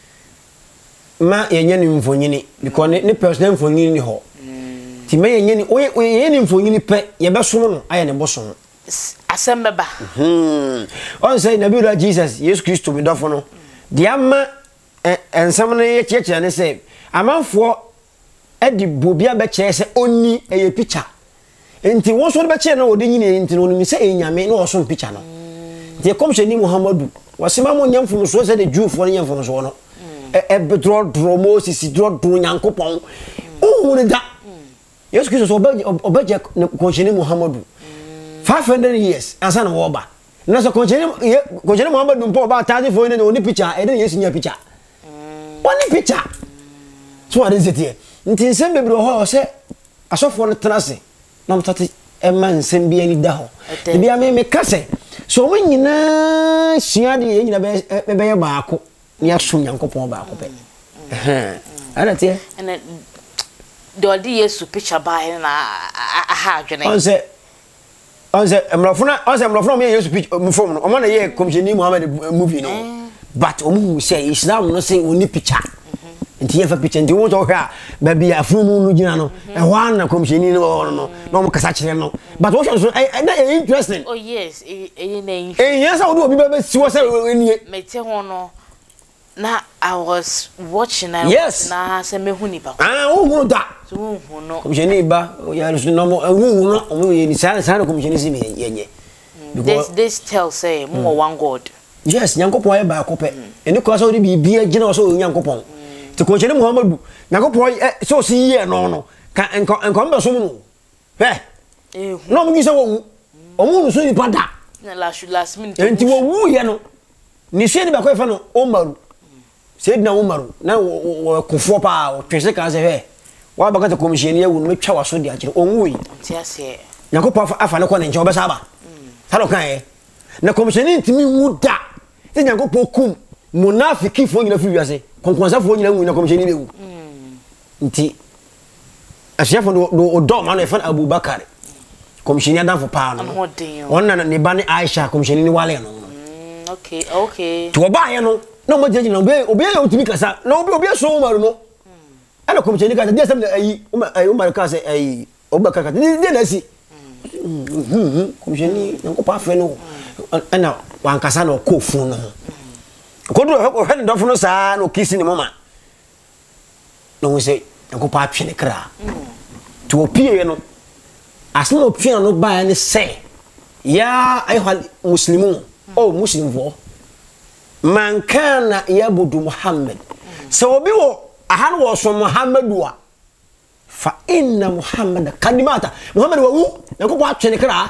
[SPEAKER 2] ma yenye ni mfonyini because ne personal mfonyini ni ho ti me yenye ni oye oye ni mfonyini pe ye be so no aye ne boso
[SPEAKER 1] asembeba
[SPEAKER 2] hmm on say nabi ra Jesus Jesus Christo mi dofo no dia ma ensam ne ye chechire ne say amanfo edi bobia be kire se oni eye picture enti won so be kire na odi nyine enti no mi say enyame na oso picture no the Commissioner Muhammadu wasema mo nyamfo so se de Jewfo nyamfo so no e be draw draw Moses draw draw Nyankopon o ne da Yesu Kristo so obeje Commissioner Muhammadu five hundred years asa na wo ba na so Commissioner Commissioner Muhammadu mpo ba taji fo ne oni picture e de Yesu nya picture oni picture so what is it here nti nsem bebre ho se asofo no trase na mtati e man nsem bia ni da ho e bia me me kase so mo nyina sua de nyina be be ye baako ni asom Nyankopon baako pe eh ana tie
[SPEAKER 1] and do di Yesu picture ba na aha adwene
[SPEAKER 2] on se on se emrofuna on se emrofuna me Yesu picture mu form no o na ye Commissioner Muhammad movie no but o mu say Islam no say oni picture nti ye fa picture nti wo to hwa ba bia afunu no gina no e ho na Commissioner no no no mo kasa kire no but what so na e interesting
[SPEAKER 1] oh yes e na in
[SPEAKER 2] eh yes how do obi ba si wo say enie
[SPEAKER 1] mete ho no na I was watching na
[SPEAKER 2] yes.
[SPEAKER 1] na se me hu ni ba
[SPEAKER 2] ah wo hu da
[SPEAKER 1] so hu no
[SPEAKER 2] Commissioner ba ya so no mo hu no mo ye ni sa sa Commissioner si me yenye
[SPEAKER 1] this this tell say mo one God
[SPEAKER 2] yes Nyankopon e ba akopɛ eni ko so de bibia gina so Nyankopon ti Commissioner Muhammadu Nyankopon so si ye no no ka enko enko mbe so mu no he
[SPEAKER 1] eh
[SPEAKER 2] no mo gi se wo o mu no so ni pada
[SPEAKER 1] na last last minute
[SPEAKER 2] enti wo wu ye no ni se ni ba ko fa no Omaru Sayyidina Omaru na wo kofo pa o twese ka se he wa ba ka Commissioner wu no metwa waso de akire onwu yi
[SPEAKER 1] ti ase
[SPEAKER 2] Nyankopon afa ne ko ne nche obesa ba ta lo kan e na Commissioner ntimi wu da ti Nyankopon kum munafiki fo nyina fi wiase konkonsa fo nyina wu na Commissioner be wu nti asiafo do do ma no e fa Abubakar Commissioner dan fo pa no wonna ne ba ne Aisha Commissioner ni wale no
[SPEAKER 1] okay okay
[SPEAKER 2] to ba ye no no mo jeje no obi obi e otimi kasa no obi obi so Umaru no ana Commissioner ka de sem ayi Umaru ka se ayi Abubakar ka de na si Commissioner nko pa fe no ana wan kasa no ko fu no ko do ko hen do fu no sa no kisi ni mama no we say nko pa twe ne kra to opie no asno opie no ba ne se ya ay muslimu o muslim vo man kana yabudu Muhammad so obi wo ahan wo so Muhammadu a fa inna Muhammad kadimata Muhammad wa wu nko pa twe ne kra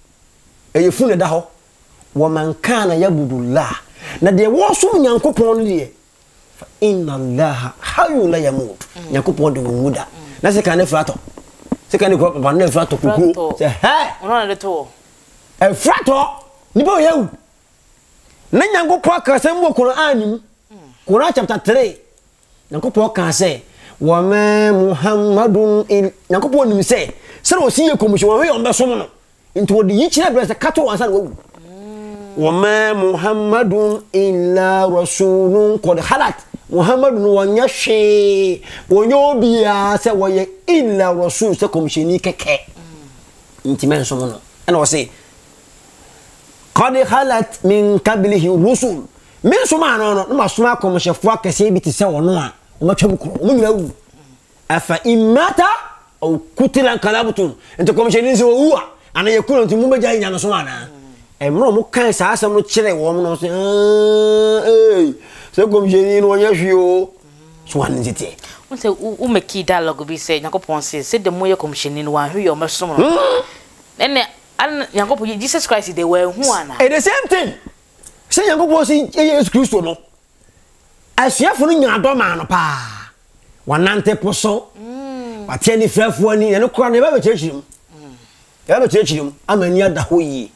[SPEAKER 2] e fu ne da ho wa man kana yabudu Allah na de wo so Nyankopon no de fa inna Allah hayyun la yamut Nyankopon de wuda na se kan frato se kan ko pa na frato kuku se he
[SPEAKER 1] ono na to
[SPEAKER 2] e frato ni bo yewu na Nyankopon ka se mo Quran nim Quran chapter three Nyankopon ka se wa ma Muhammadun Nyankopon nim se se o si ye commission we on be so no into wo de yi kire bre se kato wansa na wo wa ma Muhammadun illa rasulun qad khalat Muhammadun wanya hwe wonyo bia se wo ye illa rasul se commission keke intimen so no na wo se qad khalat min qablihi rusul min suma no no ma suma kom shefo akese bi te se wono a o ma twam kro o nyina wu afa imata o kutila kalabutun ento kom sheni se wu a ana ye kuno ntimu beja nya no suma na e mro mo kan sa asem no kire wo mo no se eh se kom sheni no nya hwi o so an nzite
[SPEAKER 1] won se u make dialogue bi se Yakopon se se de moye kom sheni no wa hwi yo mesom no ene an Yakopon Jesus Christ they were hu ana
[SPEAKER 2] e the same thing se Yakopon se Jesus Christ no asiafo no nya do ma no pa wanante poso mm watie ni frafo ani ene kura ne ba be chechirim mm ya be chechirim amani ada ho yi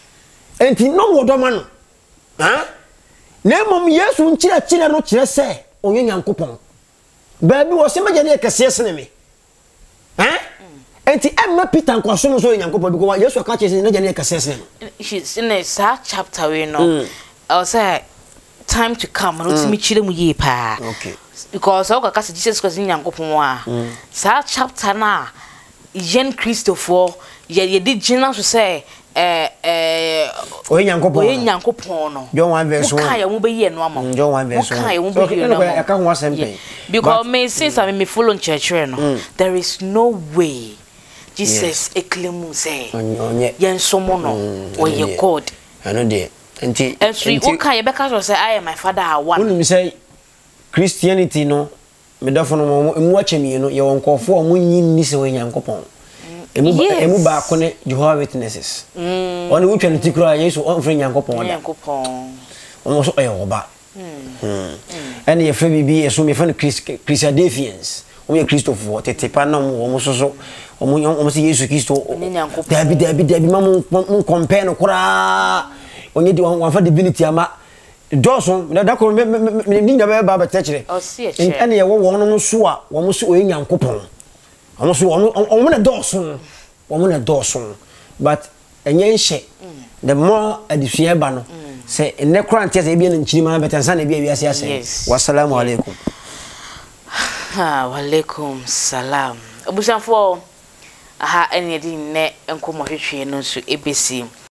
[SPEAKER 2] enti no wo do ma no ha na mom Yesu nchira chira no chire se onye Nyankopon ba bi wo se maje ne kase sene me ha enti emma Peter nkwaso no so Nyankopon bi ko Yesu aka chese ne je ne kase sene
[SPEAKER 1] she's in a sad chapter we know I say time to come no timi chire mu ye pa
[SPEAKER 2] okay
[SPEAKER 1] because I got Jesus Christ in Yankopon wa sa chapter na yen Christopher ye ye did general to say eh eh
[SPEAKER 2] o Yankopon
[SPEAKER 1] o Yankopon no
[SPEAKER 2] John one verse one
[SPEAKER 1] ka ya mu be ye no ama
[SPEAKER 2] John one verse one
[SPEAKER 1] ka ya mu be ye no
[SPEAKER 2] ama ka ho asem
[SPEAKER 1] because me since I me follow church no there is no way Jesus eklemu say yen somo no o ye God
[SPEAKER 2] ano de enti
[SPEAKER 1] enti o ka ye be ka say I am my father are one
[SPEAKER 2] wonu mi say Christianity no me da fono mo emu achemi no ye won kofo o munyin ni se we Nyankopon emu emu ba ko ne Jehovah Witnesses mm oni wutwa ne tikura Yesu on fre Nyankopon da
[SPEAKER 1] Nyankopon
[SPEAKER 2] on so e oba mm ene ye fre bibi e so me fane Christians o me Christopher tete pa na mo mo so so o mo o se Yesu Kristo dabi dabi dabi ma mo compare no kura onye di wan fa divinity ama Johnson na da ko me ni na be ba ba techere
[SPEAKER 1] o si e che
[SPEAKER 2] ene ye wo won no so a wo mo so o Nyankopon wo so wo mo na doson wo mo na doson but enye nhye the more adifia ba no say ene kran tie say bia na nchiri ma betansa na bia wiase ase wassalamu alaikum
[SPEAKER 1] ha wa alaikum salam obusanfo aha ene di ne enkomo hwehwe no so ebesi